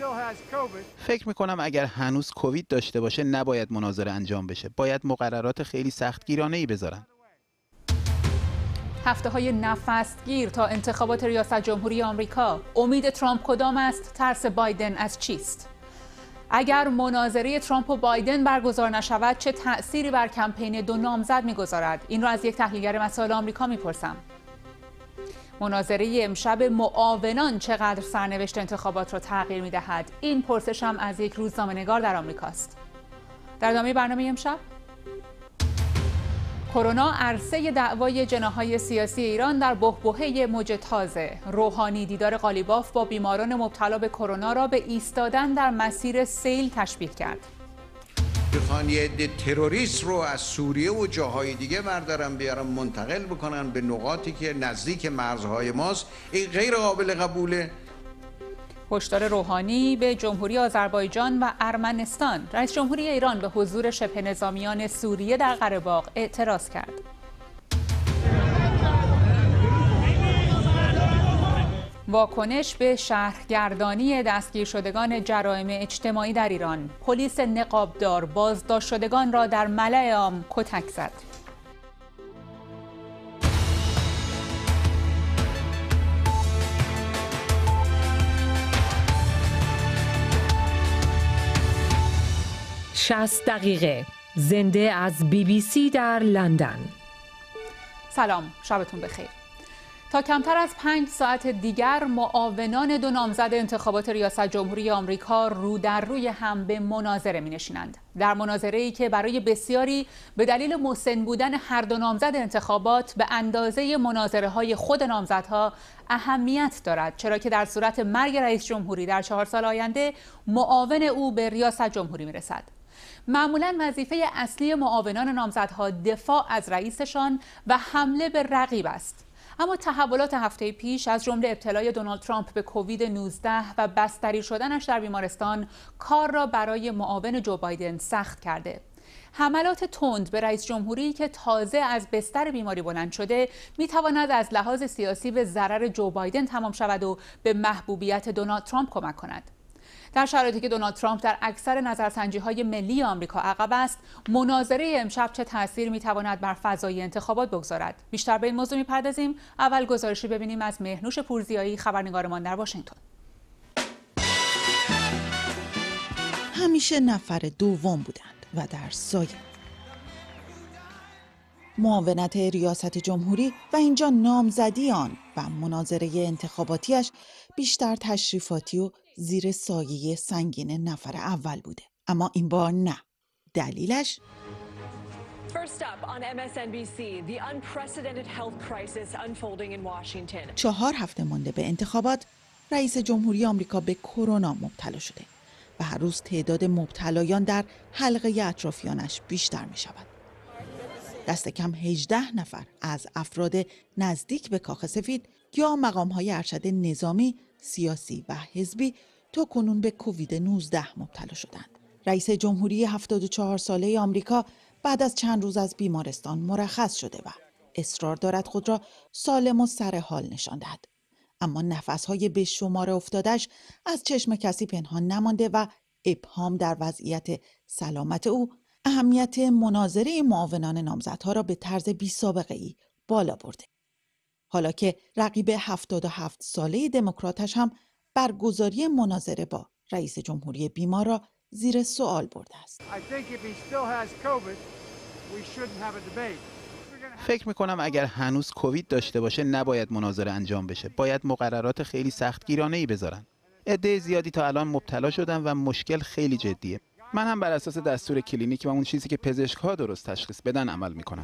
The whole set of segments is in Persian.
فکر میکنم اگر هنوز کووید داشته باشه نباید مناظره انجام بشه. باید مقررات خیلی سختگیرانه‌ای بذارن. هفته‌های نفسگیر تا انتخابات ریاست جمهوری آمریکا. امید ترامپ کدام است؟ ترس بایدن از چیست؟ اگر مناظره ترامپ و بایدن برگزار نشود چه تأثیری بر کمپین دو نامزد می‌گذارد؟ این را از یک تحلیلگر مسائل آمریکا می‌پرسم. مناظره امشب معاونان چقدر سرنوشت انتخابات را تغییر می‌دهد؟ این پرسشم از یک روزنامه‌نگار در آمریکاست. در ادامه برنامه امشب کرونا عرصه دعوای جناح‌های سیاسی ایران در بحبوحه موج تازه. روحانی دیدار قالیباف با بیماران مبتلا به کرونا را به ایستادن در مسیر سیل تشبیه کرد. بخوان یه عده تروریست رو از سوریه و جاهای دیگه بردارن بیارن منتقل بکنن به نقاطی که نزدیک مرزهای ماست، این غیر قابل قبوله. هشدار روحانی به جمهوری آذربایجان و ارمنستان. رئیس جمهوری ایران به حضور شبه نظامیان سوریه در قره‌باغ اعتراض کرد. واکنش به شهرگردانی دستگیر شدگان جرایم اجتماعی در ایران. پلیس نقابدار بازداشت شدگان را در ملأ عام کتک زد. شصت دقیقه زنده از BBC در لندن. سلام، شبتون بخیر. تا کمتر از 5 ساعت دیگر معاونان دو نامزد انتخابات ریاست جمهوری آمریکا رو در روی هم به مناظره می‌نشینند. در مناظره‌ای که برای بسیاری به دلیل مسن بودن هر دو نامزد انتخابات به اندازه مناظره‌های خود نامزدها اهمیت دارد، چرا که در صورت مرگ رئیس جمهوری در 4 سال آینده معاون او به ریاست جمهوری می‌رسد. معمولاً وظیفه اصلی معاونان نامزدها دفاع از رئیسشان و حمله به رقیب است. اما تحولات هفته پیش از جمله ابتلای دونالد ترامپ به کووید 19 و بستری شدنش در بیمارستان کار را برای معاون جو بایدن سخت کرده. حملات تند به رئیس جمهوری که تازه از بستر بیماری بلند شده میتواند از لحاظ سیاسی به ضرر جو بایدن تمام شود و به محبوبیت دونالد ترامپ کمک کند. در شرایطی که دونالد ترامپ در اکثر نظرسنجی‌های ملی آمریکا عقب است، مناظره امشب چه تأثیری می‌تواند بر فضای انتخابات بگذارد؟ بیشتر به این موضوع می‌پردازیم. اول گزارشی ببینیم از مهنوش پورزیایی، خبرنگارمان در واشنگتن. همیشه نفر دوم بودند و در سایه. معاونت ریاست جمهوری و اینجا نامزدی آن و مناظره انتخاباتیش بیشتر تشریفاتی و زیر سایه سنگین نفر اول بوده. اما این بار نه. دلیلش First up on MSNBC, the unprecedented health crisis unfolding in Washington. 4 هفته مانده به انتخابات، رئیس جمهوری آمریکا به کرونا مبتلا شده و هر روز تعداد مبتلایان در حلقه اطرافیانش بیشتر می شود. دست کم 18 نفر از افراد نزدیک به کاخ سفید یا مقام‌های ارشد نظامی، سیاسی و حزبی تا کنون به کووید 19 مبتلا شدند. رئیس جمهوری 74 ساله آمریکا بعد از چند روز از بیمارستان مرخص شده و اصرار دارد خود را سالم و سر حال نشان دهد. اما نفس‌های به شمار افتادش از چشم کسی پنهان نمانده و ابهام در وضعیت سلامت او اهمیت مناظره معاونان نامزدها را به طرز بی‌سابقه‌ای بالا برده. حالا که رقیب 77 ساله دموکراتش هم برگزاری مناظره با رئیس جمهوری بیمار را زیر سوال برده است. فکر میکنم اگر هنوز کووید داشته باشه نباید مناظره انجام بشه. باید مقررات خیلی سختگیرانه‌ای بذارن. عده زیادی تا الان مبتلا شدن و مشکل خیلی جدیه. من هم بر اساس دستور کلینیک و اون چیزی که پزشک‌ها درست تشخیص بدن عمل میکنم.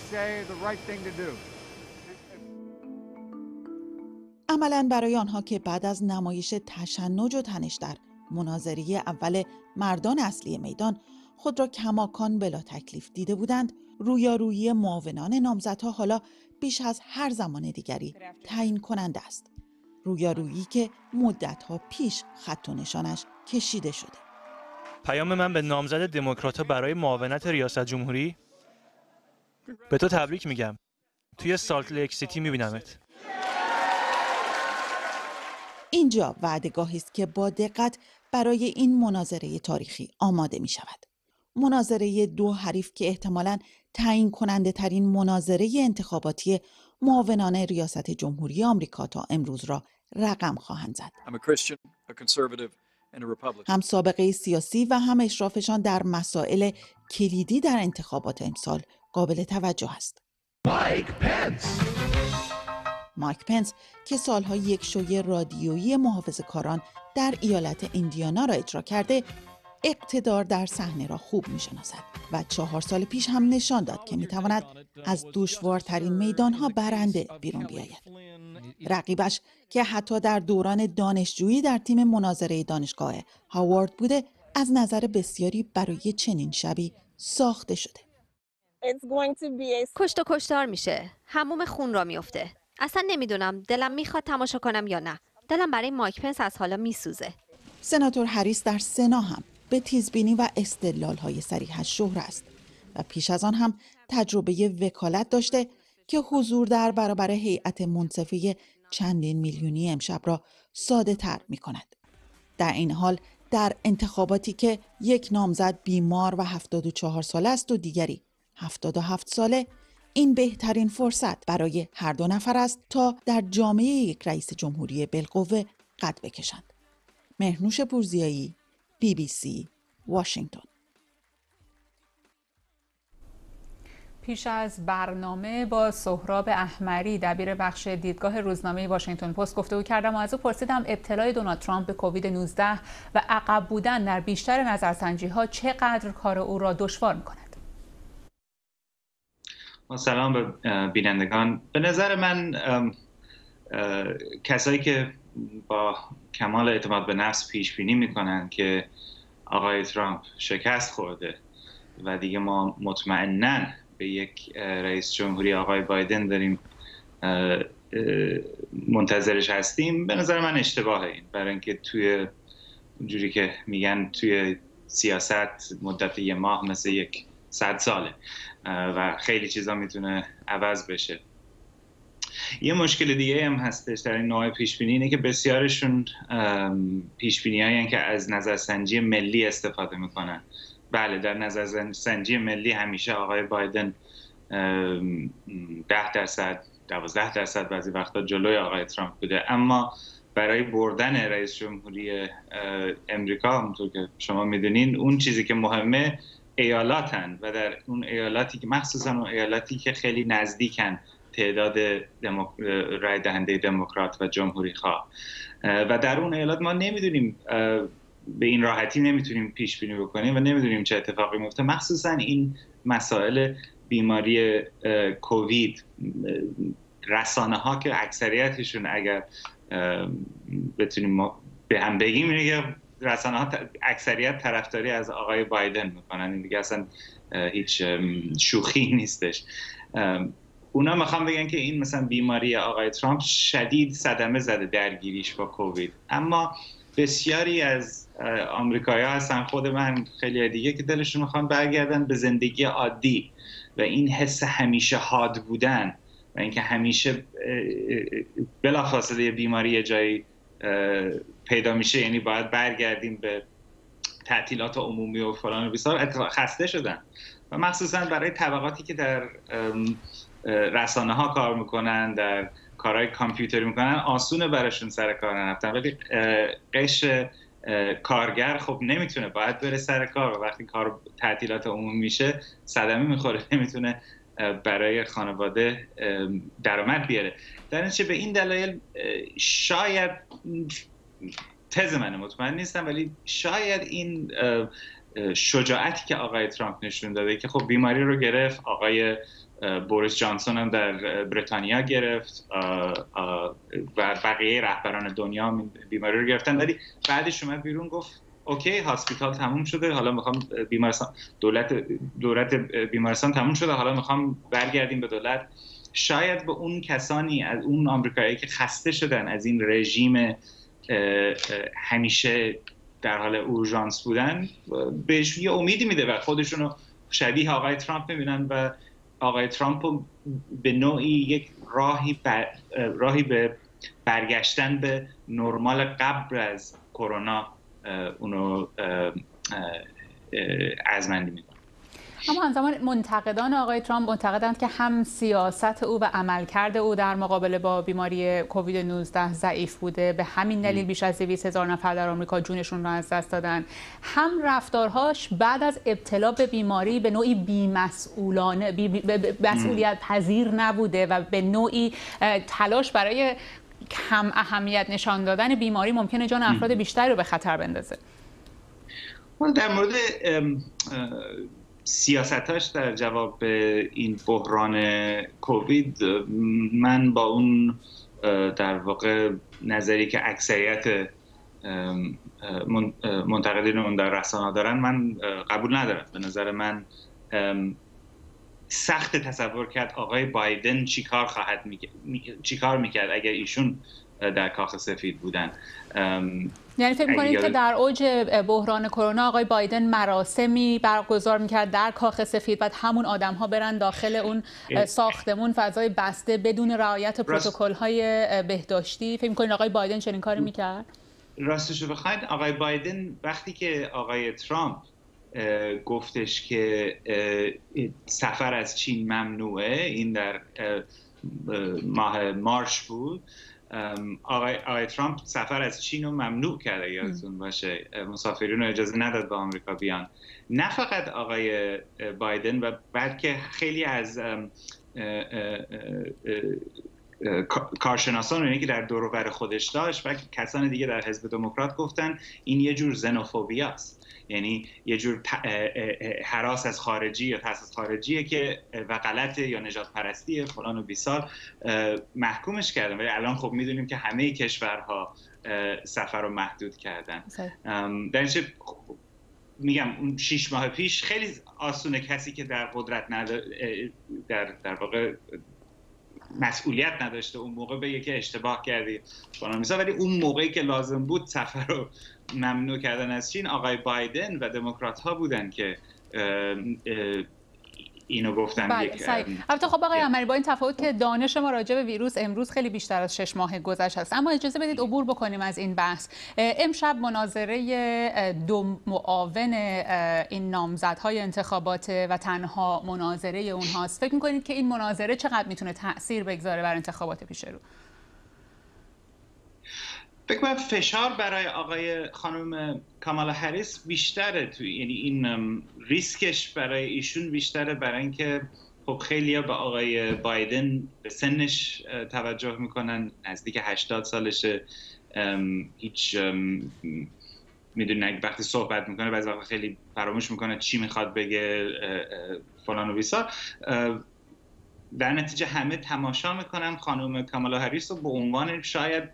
عملاً برای آنها که بعد از نمایش تشنج و تنش در مناظره اول مردان اصلی میدان خود را کماکان بلا تکلیف دیده بودند، رویارویی معاونان نامزدها حالا بیش از هر زمان دیگری تعیین کننده است. رویارویی که مدت‌ها پیش خط و نشانش کشیده شده. پیام من به نامزد دموکرات‌ها برای معاونت ریاست جمهوری: به تو تبریک میگم. توی سالت لیک سیتی میبینمت. اینجا وعدهگاهی است که با دقت برای این مناظره تاریخی آماده می شود. مناظره دو حریف که احتمالاً تعیین کننده ترین مناظره انتخاباتی معاونان ریاست جمهوری آمریکا تا امروز را رقم خواهند زد. هم سابقه سیاسی و هم اشرافشان در مسائل کلیدی در انتخابات امسال قابل توجه است. مایک پنس که سالها یک شوی رادیویی محافظه‌کاران در ایالت ایندیانا را اجرا کرده، اقتدار در صحنه را خوب می‌شناسد و 4 سال پیش هم نشان داد که می‌تواند از دشوارترین میدان‌ها برنده بیرون بیاید. رقیبش که حتی در دوران دانشجویی در تیم مناظره دانشگاه هاوارد بوده، از نظر بسیاری برای چنین شبی ساخته شده. کشت و کشتار میشه. حموم خون را میفته. اصلا نمیدونم دلم میخواد تماشا کنم یا نه. دلم برای مایک پنس از حالا میسوزه. سناتور هریس در سنا هم به تیزبینی و استدلال‌های صریحش شهره است و پیش از آن هم تجربه وکالت داشته که حضور در برابر هیئت منصفه چندین میلیونی امشب را ساده تر می کند. در این حال در انتخاباتی که یک نامزد بیمار و 74 ساله است و دیگری 77 ساله، این بهترین فرصت برای هر دو نفر است تا در جامعه یک رئیس جمهوری بالقوه قد بکشند. مهرنوش پورزیایی، BBC، واشنگتن. پیش از برنامه با سهراب احمری دبیر بخش دیدگاه روزنامه واشنگتن پست گفتگو کردم و از او پرسیدم ابتلای دونالد ترامپ به کووید 19 و عقب بودن در بیشتر نظرسنجی‌ها چقدر کار او را دشوار می‌کند. سلام به بینندگان. به نظر من کسایی که با کمال اعتماد به نفس پیش بینی میکنن که آقای ترامپ شکست خورده و دیگه ما مطمئناً به یک رئیس جمهوری آقای بایدن داریم منتظرش هستیم، به نظر من اشتباهه این. برای اینکه توی اونجوری که میگن توی سیاست مدت یه ماه مثل یک 100 ساله و خیلی چیزا میتونه عوض بشه. یه مشکل دیگه هم هستش در این نوع پیشبینی، اینه که بسیارشون پیشبینی‌هایی که از نظرسنجی ملی استفاده میکنن. بله، در نظرسنجی ملی همیشه آقای بایدن 10%، 12% بعضی وقتا جلوی آقای ترامپ بوده، اما برای بردن رئیس جمهوری امریکا همونطور که شما میدونین اون چیزی که مهمه ایالاتن و در اون ایالاتی که مخصوصا اون ایالاتی که خیلی نزدیکن تعداد رای دهنده دموکرات و جمهوری خواه و در اون ایالات ما نمیدونیم، به این راحتی نمیتونیم پیش بینی بکنیم و نمیدونیم چه اتفاقی میفته. مخصوصا این مسائل بیماری کووید، رسانه ها که اکثریتشون اگر بتونیم به هم بگیم اینه رسانه ها اکثریت طرفداری از آقای بایدن میکنن. این دیگه اصلا هیچ شوخی نیستش. اونا میخوام بگن که این مثلا بیماری آقای ترامپ شدید صدمه زده درگیریش با کووید، اما بسیاری از آمریکایی‌ها هستن، خود من، خیلی دیگه، که دلشون میخوان برگردن به زندگی عادی و این حس همیشه حاد بودن و اینکه همیشه بلافاصله بیماری جایی پیدا میشه، یعنی باید برگردیم به تعطیلات عمومی و فلان و بیسار، خسته شدن. و مخصوصا برای طبقاتی که در رسانه ها کار میکنن، در کارهای کامپیوتری میکنن، آسونه براشون سر کار نرفتن، ولی قشر کارگر خب نمیتونه، باید بره سر کار و وقتی کار تعطیلات عمومی میشه صدمه میخوره، نمیتونه برای خانواده درآمد بیاره. در نتیجه به این دلایل شاید، تز منه، مطمئن نیستم، ولی شاید این شجاعتی که آقای ترامپ نشون داده که خب بیماری رو گرفت، آقای بوریس جانسون هم در بریتانیا گرفت و بقیه رهبران دنیا بیماری رو گرفتن، ولی بعدش اومد بیرون گفت اوکی، هاسپیتال تموم شده، حالا میخوام بیمارستان، دولت بیمارستان تموم شده، حالا میخوام برگردیم به دولت. شاید به اون کسانی از اون آمریکایی که خسته شدن از این رژیم همیشه در حال اورژانس بودن بهش یه امیدی میده و خودشونو شبیه آقای ترامپ میبینن و آقای ترامپ به نوعی یک راهی به برگشتن به نرمال قبل از کرونا اونو ارزمندی میکنه. اما همزمان منتقدان آقای ترامپ معتقدند که هم سیاست او و عملکرد او در مقابله با بیماری کووید 19 ضعیف بوده، به همین دلیل بیش از 200,000 نفر در آمریکا جونشون را از دست دادن، هم رفتارهاش بعد از ابتلا به بیماری به نوعی بی‌مسئولانه مسئولیت پذیر نبوده و به نوعی تلاش برای کم اهمیت نشان دادن بیماری ممکنه جان افراد بیشتری رو به خطر بندازه. در مورد سیاستاش در جواب به این بحران کووید، من با اون در واقع نظری که اکثریت منتقدین اون در رسانه‌ها دارن من قبول ندارم. به نظر من سخت تصور کرد آقای بایدن چیکار میکرد اگر ایشون در کاخ سفید بودن. یعنی فکر می‌کنید که در اوج بحران کرونا آقای بایدن مراسمی برگزار می‌کرد در کاخ سفید، بعد همون آدم‌ها برن داخل اون ساختمون فضای بسته بدون رعایت پروتکل‌های بهداشتی؟ فکر می‌کنید آقای بایدن چنین کاری می‌کرد؟ راستش رو بخواید آقای بایدن وقتی که آقای ترامپ گفتش که سفر از چین ممنوعه، این در ماه مارس بود، آقای ترامپ سفر از چین رو ممنوع کرده، یادتون باشه، مسافرین رو اجازه نداد به آمریکا بیان. نه فقط آقای بایدن و بلکه خیلی از کارشناسان رو که در دور و بر خودش داشت و کسان دیگه در حزب دموکرات گفتن این یه جور زنوفوبیا است، یعنی یه جور هراس از خارجی یا ترس از خارجیه که و غلطه یا نجات پرستیه فلان و بیسار محکومش کردن. ولی الان خب میدونیم که همه کشورها سفر رو محدود کردن. در نتیجه میگم اون 6 ماه پیش خیلی آسونه کسی که در قدرت در واقع مسئولیت نداشته اون موقع بگه که اشتباه کردی فلان میسا، ولی اون موقعی که لازم بود سفر رو ممنوع کردن از چین آقای بایدن و دموکرات ها بودن که اینو گفتن. البته خب آقای عمری با این تفاوت که دانش ما راجع به ویروس امروز خیلی بیشتر از 6 ماه گذشته است، اما اجازه بدید عبور بکنیم از این بحث. امشب مناظره دو معاون این نامزدهای انتخابات و تنها مناظره اونهاست. فکر می‌کنید که این مناظره چقدر میتونه تأثیر بگذاره بر انتخابات پیش رو؟ فکر کنم فشار برای خانم کامالا هریس بیشتره، یعنی این ریسکش برای ایشون بیشتره، برای اینکه خب خیلی‌ها به آقای بایدن به سنش توجه میکنن، نزدیک 80 سالشه، هیچ میدونن وقتی صحبت میکنه بعضی وقت خیلی فراموش میکنه چی میخواد بگه فلان و بیسار. در نتیجه همه تماشا میکنن خانم کامالا هریس رو به عنوان شاید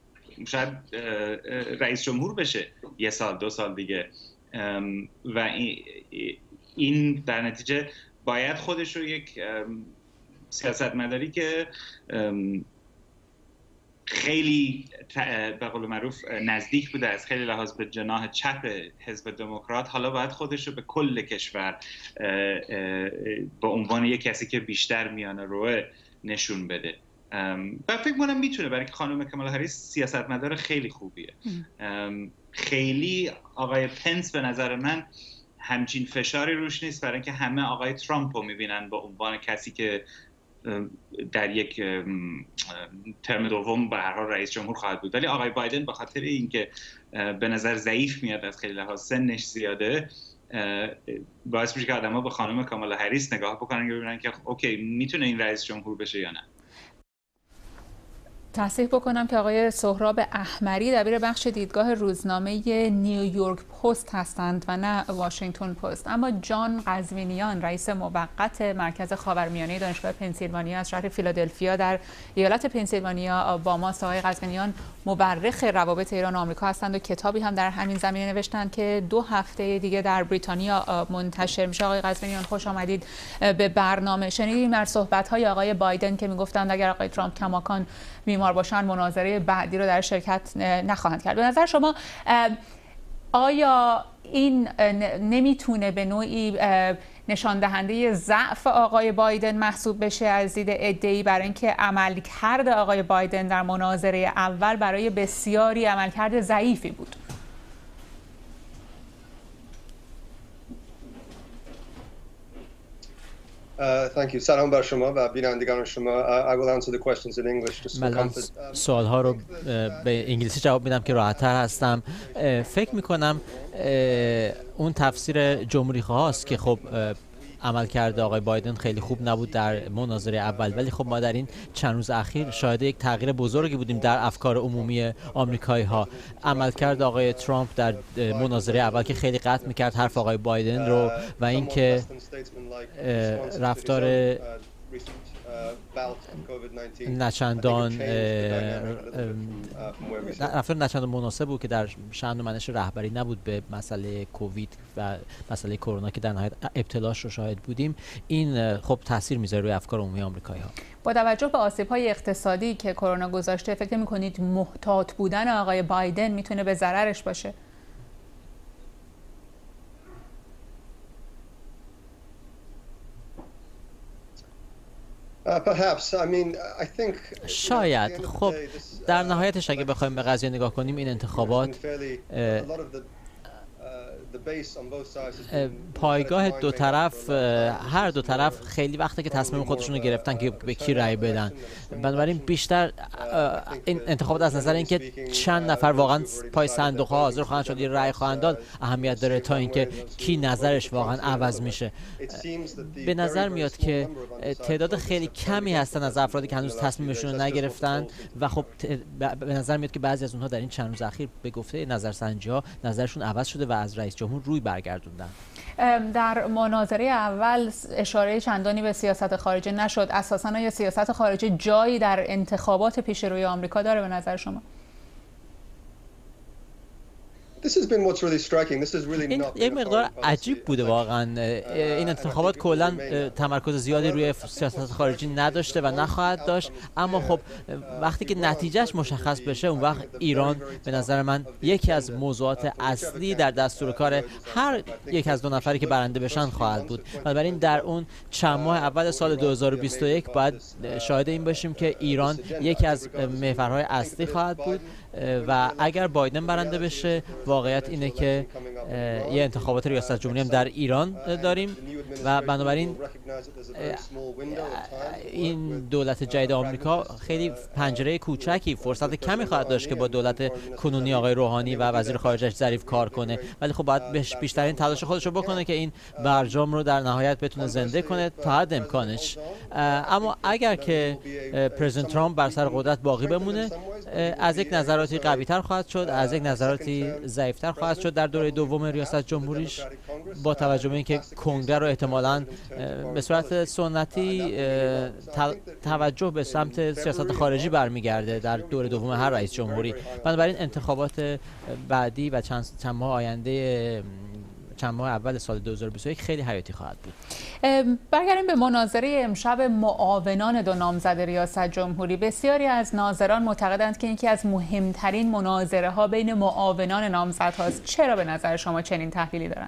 رئیس جمهور بشه 1 سال 2 سال دیگه، و این در نتیجه باید خودش رو یک سیاستمداری که خیلی به قول معروف نزدیک بوده از خیلی لحاظ به جناح چپ حزب دموکرات، حالا باید خودش رو به کل کشور به عنوان یک کسی که بیشتر میانه روه نشون بده. و فکر کنم میتونه، برای که خانم کامالا هریس سیاستمدار خیلی خوبیه. خیلی آقای پنس به نظر من همچین فشاری روش نیست، برای اینکه همه آقای ترامپ رو میبینن به عنوان کسی که در یک ترم دوم به هر حال رئیس جمهور خواهد بود. ولی آقای بایدن به خاطر اینکه به نظر ضعیف میاد از خیلی لحاظ، سنش زیاده، باعث میشه که آدم‌ها به خانم کامالا هریس نگاه بکنن و ببینن که اوکی میتونه این رئیس جمهور بشه یا نه. تصحیح بکنم که آقای سهراب احمری دبیر بخش دیدگاه روزنامه نیویورک پست هستند و نه واشنگتن پست. اما جان قزوینیان رئیس موقت مرکز خاورمیانه دانشگاه پنسیلوانیا از شهر فیلادلفیا در ایالت پنسیلوانیا با ماست. آقای قزوینیان مورخ روابط ایران و آمریکا هستند و کتابی هم در همین زمینه نوشتند که 2 هفته دیگه در بریتانیا منتشر میشه. آقای قزوینیان خوش آمدید به برنامه. شنیدیم در صحبت‌های آقای بایدن که میگفتند اگر آقای ترامپ کماکان بیمار باشن مناظره بعدی رو در شرکت نخواهند کرد. به نظر شما آیا این نمیتونه به نوعی نشان دهنده ضعف آقای بایدن محسوب بشه از دید عده‌ای، برای اینکه عملکرد آقای بایدن در مناظره اول برای بسیاری عملکرد ضعیفی بود؟ سلام بر شما و بینندگان شما. I will answer the questions in English. من سوال‌ها رو به انگلیسی جواب میدم که راحت‌تر هستم. فکر می‌کنم اون تفسیر جمهوری‌خواه است که خب عملکرد آقای بایدن خیلی خوب نبود در مناظره اول، ولی خب ما در این چند روز اخیر شاهد یک تغییر بزرگی بودیم در افکار عمومی آمریکایی‌ها. عملکرد آقای ترامپ در مناظره اول که خیلی قطع می‌کرد حرف آقای بایدن رو و اینکه رفتار نچندان مناسب بود که در شأن و منش رهبری نبود به مسئله کووید و مسئله کرونا که در نهایت ابتلاش رو شاهد بودیم. این خب تاثیر میذاره روی افکار عمومی آمریکایی‌ها. با توجه به آسیب‌های اقتصادی که کرونا گذاشته، فکر می‌کنید محتاط بودن آقای بایدن میتونه به ضررش باشه؟ شاید. خب در نهایتش اگه بخوایم به قضیه نگاه کنیم، این انتخابات پایگاه دو طرف، هر دو طرف خیلی وقته که تصمیم خودشون رو گرفتن که به کی رأی بدن. بنابراین بیشتر این انتخابات از نظر اینکه چند نفر واقعا پای صندوق ها حاضر خواهند شد، رأی خواهند داد، اهمیت داره تا اینکه کی نظرش واقعا عوض میشه. به نظر میاد که تعداد خیلی کمی هستن از افرادی که هنوز تصمیمشون رو نگرفتن و خب به نظر میاد که بعضی از اونها در این چند روز اخیر به گفته نظرسنجی‌ها نظرشون عوض شده و از رئیس جمهور روی برگردوندن. در مناظره اول اشاره چندانی به سیاست خارجی نشد. اساساً آیا سیاست خارجی جایی در انتخابات پیش روی آمریکا داره به نظر شما؟ این یک مقدار عجیب بوده واقعا. این انتخابات کلا تمرکز زیادی روی سیاست خارجی نداشته و نخواهد داشت، اما خب وقتی که نتیجهش مشخص بشه، اون وقت ایران به نظر من یکی از موضوعات اصلی در دستور کار هر یک از دو نفری که برنده بشن خواهد بود. بنابراین در اون چند ماه اول سال 2021 باید شاهد این باشیم که ایران یکی از محورهای اصلی خواهد بود و اگر بایدن برنده بشه، واقعیت اینه که یه انتخابات ریاست جمهوری هم در ایران داریم و بنابراین این دولت جدید آمریکا خیلی پنجره کوچکی، فرصت کمی خواهد داشت که با دولت کنونی آقای روحانی و وزیر خارجه‌اش ظریف کار کنه، ولی خب باید بیشترین تلاش خودش رو بکنه که این برجام رو در نهایت بتونه زنده کنه تا حد امکانش. اما اگر که پرزیدنت ترامپ بر سر قدرت باقی بمونه، از یک نظراتی قوی‌تر خواهد شد، از یک نظراتی ضعیف‌تر خواهد شد در دوره دوم ریاست جمهوریش، با توجه به اینکه کنگره رو احتمالاً به صورت سنتی توجه به سمت سیاست خارجی برمیگرده در دوره دوم هر رئیس جمهوری. بنابراین انتخابات بعدی و چند ماه آینده، چند ماه اول سال 2021 خیلی حیاتی خواهد بود. برگردیم به مناظره امشب معاونان دو نامزد ریاست جمهوری. بسیاری از ناظران معتقدند که یکی از مهمترین مناظره ها بین معاونان نامزد هاست. چرا به نظر شما چنین تحلیلی دارند؟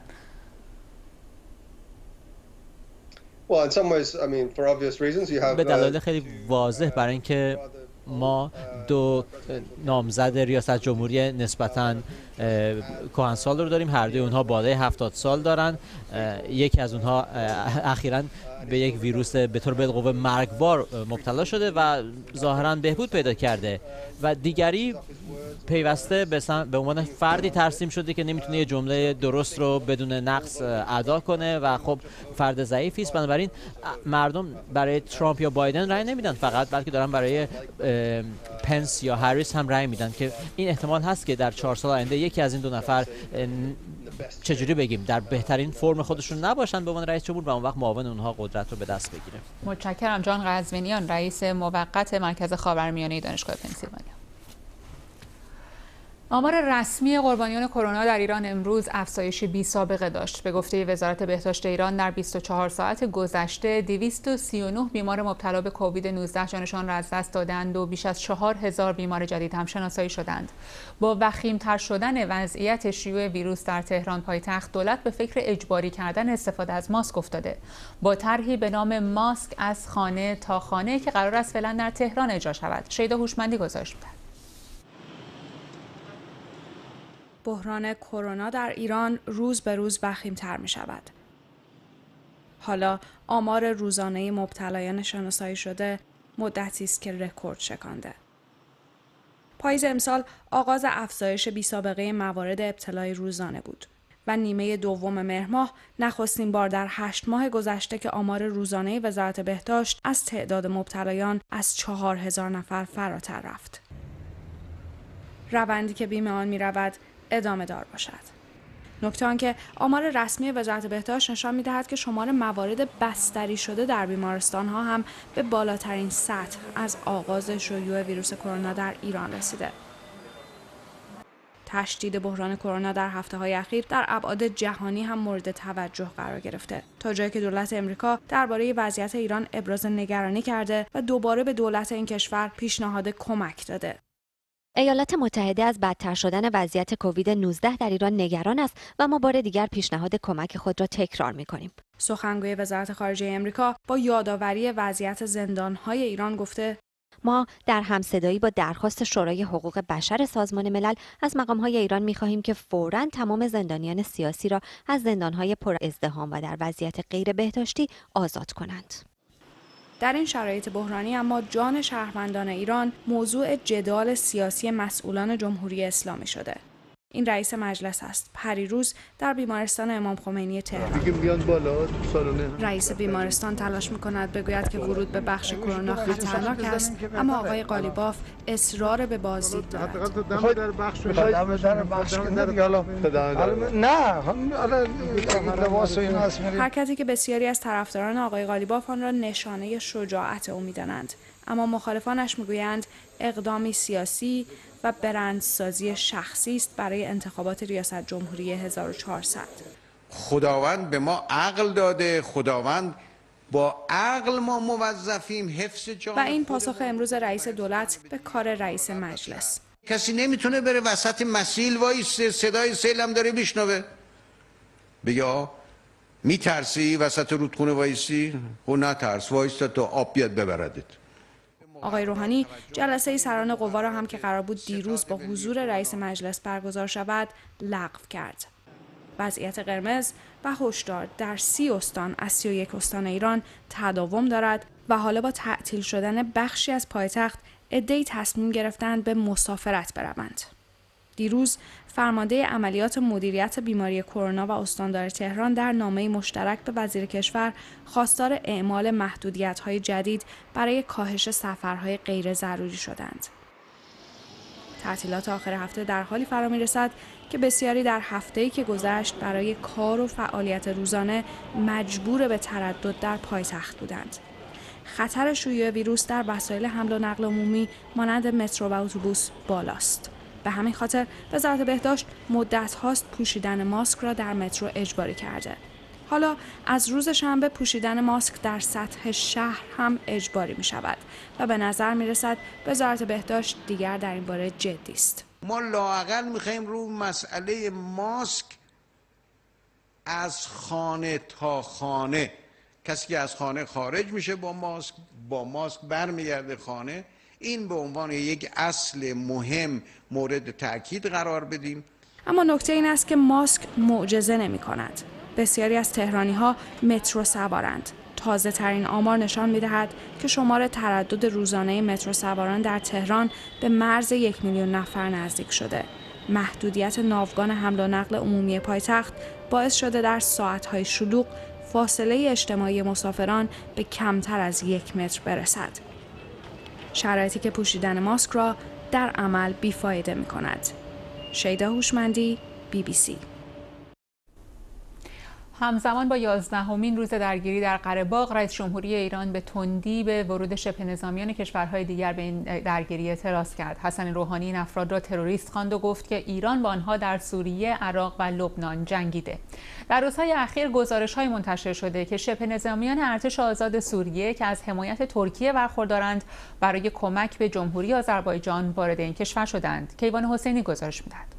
به دلایل خیلی واضح، برای اینکه ما دو نامزد ریاست جمهوری نسبتاً کهنسال رو داریم، هر دوی اونها بالای 70 سال دارن. یکی از اونها اخیراً به یک ویروس به طور بالقوه مرگبار مبتلا شده و ظاهراً بهبود پیدا کرده و دیگری پیوسته به عنوان فردی ترسیم شده که نمیتونه یه جمله درست رو بدون نقص ادا کنه و خب فرد ضعیفی است. بنابراین مردم برای ترامپ یا بایدن رأی نمیدن فقط، بلکه دارن برای پنس یا هریس هم رأی میدن که این احتمال هست که در 4 سال آینده یکی از این دو نفر چجوری بگیم در بهترین فرم خودشون نباشن به عنوان رئیس جمهور و اون وقت معاون اونها قدرت رو به دست بگیره. متشکرم. جان قزوینیان، رئیس موقت مرکز خاورمیانه دانشگاه پنسیلوانیا. آمار رسمی قربانیان کرونا در ایران امروز افزایش بی‌سابقه داشت. به گفته وزارت بهداشت ایران در 24 ساعت گذشته 239 بیمار مبتلا به کووید 19 جانشان را از دست دادند و بیش از 4000 بیمار جدید هم شناسایی شدند. با وخیم‌تر شدن وضعیت شیوع ویروس در تهران پایتخت، دولت به فکر اجباری کردن استفاده از ماسک افتاده. با طرحی به نام ماسک از خانه تا خانه که قرار است فعلا در تهران اجرا شود. شیدا هوشمندی گزارش می‌دهد. بحران کرونا در ایران روز به روز وخیم‌تر می شود. حالا آمار روزانه مبتلایان شناسایی شده مدتی است که رکورد شکانده. پاییز امسال آغاز افزایش بی‌سابقه موارد ابتلای روزانه بود و نیمه دوم مهر ماه نخستین بار در 8 ماه گذشته که آمار روزانه وزارت بهداشت از تعداد مبتلایان از 4000 نفر فراتر رفت. روندی که بیم آن می‌رود ادامه دار باشد. نکته آن که آمار رسمی وزارت بهداشت نشان می‌دهد که شمار موارد بستری شده در بیمارستان‌ها هم به بالاترین سطح از آغاز شیوع ویروس کرونا در ایران رسیده. تشدید بحران کرونا در هفته‌های اخیر در ابعاد جهانی هم مورد توجه قرار گرفته، تا جایی که دولت امریکا درباره وضعیت ایران ابراز نگرانی کرده و دوباره به دولت این کشور پیشنهاد کمک داده. ایالات متحده از بدتر شدن وضعیت کووید 19 در ایران نگران است و ما بار دیگر پیشنهاد کمک خود را تکرار می‌کنیم. سخنگوی وزارت خارجه امریکا با یادآوری وضعیت زندان‌های ایران گفته: ما در همصدایی با درخواست شورای حقوق بشر سازمان ملل از مقام‌های ایران می‌خواهیم که فوراً تمام زندانیان سیاسی را از زندان‌های پر ازدحام و در وضعیت غیر بهداشتی آزاد کنند. در این شرایط بحرانی اما جان شهروندان ایران موضوع جدال سیاسی مسئولان جمهوری اسلامی شده. این رئیس مجلس است. پریروز در بیمارستان امام خمینی تهران رئیس بیمارستان تلاش می‌کند بگوید که ورود به بخش کرونا خطرناک است، اما آقای قالیباف اصرار به بازدید دارد. حرکتی که بسیاری از طرفداران آقای قالیباف آن را نشانه شجاعت او می‌دانند، اما مخالفانش می‌گویند اقدامی سیاسی و برندسازی شخصی است برای انتخابات ریاست جمهوری 1400. خداوند به ما عقل داده، خداوند با عقل ما موظفیم حفظ جان. و این پاسخ امروز رئیس دولت به کار رئیس مجلس. کسی نمیتونه بره وسط مسیل وایسه، صدای سیل هم داره میشنوه، بگه میترسی وسط رودخونه وایسی؟ خب نترس، وایستا تا آب بیاد ببردت. آقای روحانی جلسه سران قوا را هم که قرار بود دیروز با حضور رئیس مجلس برگزار شود لغو کرد. وضعیت قرمز و هشدار در 30 استان از 31 استان ایران تداوم دارد و حالا با تعطیل شدن بخشی از پایتخت عده‌ای تصمیم گرفتند به مسافرت بروند. دیروز فرمانده عملیات مدیریت بیماری کرونا و استاندار تهران در نامه مشترک به وزیر کشور خواستار اعمال محدودیت‌های جدید برای کاهش سفرهای غیر ضروری شدند. تعطیلات آخر هفته در حالی فرا می‌رسد که بسیاری در هفته‌ای که گذشت برای کار و فعالیت روزانه مجبور به تردد در پایتخت بودند. خطر شیوع ویروس در وسایل حمل و نقل عمومی مانند مترو و اتوبوس بالاست. به همین خاطر وزارت بهداشت مدت هاست پوشیدن ماسک را در مترو اجباری کرده. حالا از روز شنبه پوشیدن ماسک در سطح شهر هم اجباری می شود و به نظر می رسد وزارت بهداشت دیگر در این باره جدی است. ما لااقل می‌خوایم رو مسئله ماسک از خانه تا خانه، کسی که از خانه خارج میشه با ماسک برمیگرده خانه، این به عنوان یک اصل مهم مورد تاکید قرار بدیم. اما نکته این است که ماسک معجزه نمی کند. بسیاری از تهرانی‌ها مترو سوارند. تازه ترین آمار نشان می دهد که شمار تردد روزانه مترو سواران در تهران به مرز 1 میلیون نفر نزدیک شده. محدودیت ناوگان حمل و نقل عمومی پایتخت باعث شده در ساعت‌های شلوغ فاصله اجتماعی مسافران به کمتر از 1 متر برسد. شرایطی که پوشیدن ماسک را در عمل بیفایده می کند. شیدا هوشمندی، BBC. همزمان با 11مین روز درگیری در قره‌باغ، رئیس جمهوری ایران به تندی به ورود شبه نظامیان کشورهای دیگر به این درگیری اعتراض کرد. حسن روحانی این افراد را تروریست خواند و گفت که ایران با آنها در سوریه، عراق و لبنان جنگیده. در روزهای اخیر گزارش‌های منتشر شده که شبه نظامیان ارتش آزاد سوریه که از حمایت ترکیه برخوردارند برای کمک به جمهوری آذربایجان وارد این کشور شدند. کیوان حسینی گزارش می‌دهد.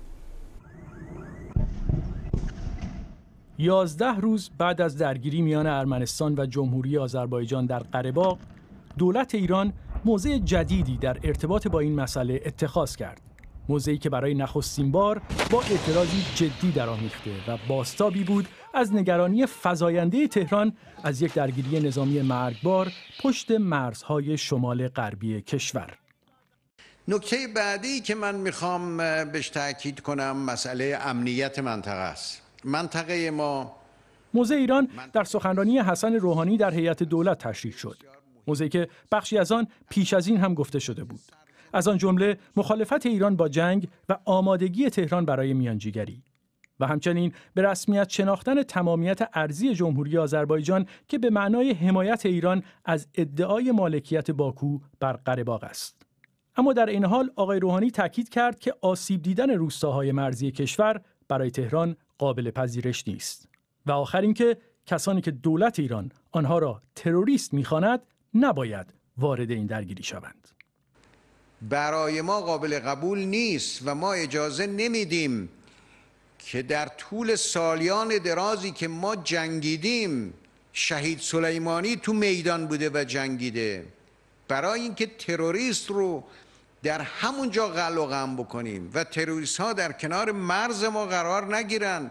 11 روز بعد از درگیری میان ارمنستان و جمهوری آذربایجان در قره‌باغ، دولت ایران موضع جدیدی در ارتباط با این مسئله اتخاذ کرد. موضعی که برای نخستین بار با اعتراضی جدی درآمیخته و بازتابی بود از نگرانی فزاینده تهران از یک درگیری نظامی مرگبار پشت مرزهای شمال غربی کشور. نکته بعدی که من میخوام بهش تاکید کنم مسئله امنیت منطقه است. منطقه ما موضع ایران در سخنرانی حسن روحانی در هیئت دولت تشریح شد. موضعی که بخشی از آن پیش از این هم گفته شده بود. از آن جمله مخالفت ایران با جنگ و آمادگی تهران برای میانجیگری و همچنین به رسمیت شناختن تمامیت ارضی جمهوری آذربایجان که به معنای حمایت ایران از ادعای مالکیت باکو بر قره‌باغ است. اما در این حال آقای روحانی تاکید کرد که آسیب دیدن روستاهای مرزی کشور برای تهران قابل پذیرش نیست. و آخر اینکه کسانی که دولت ایران آنها را تروریست می‌خواند نباید وارد این درگیری شوند. برای ما قابل قبول نیست و ما اجازه نمیدیم که در طول سالیان درازی که ما جنگیدیم، شهید سلیمانی تو میدان بوده و جنگیده، برای اینکه تروریست رو در همونجا قلع و قم بکنیم و تروریست ها در کنار مرز ما قرار نگیرن.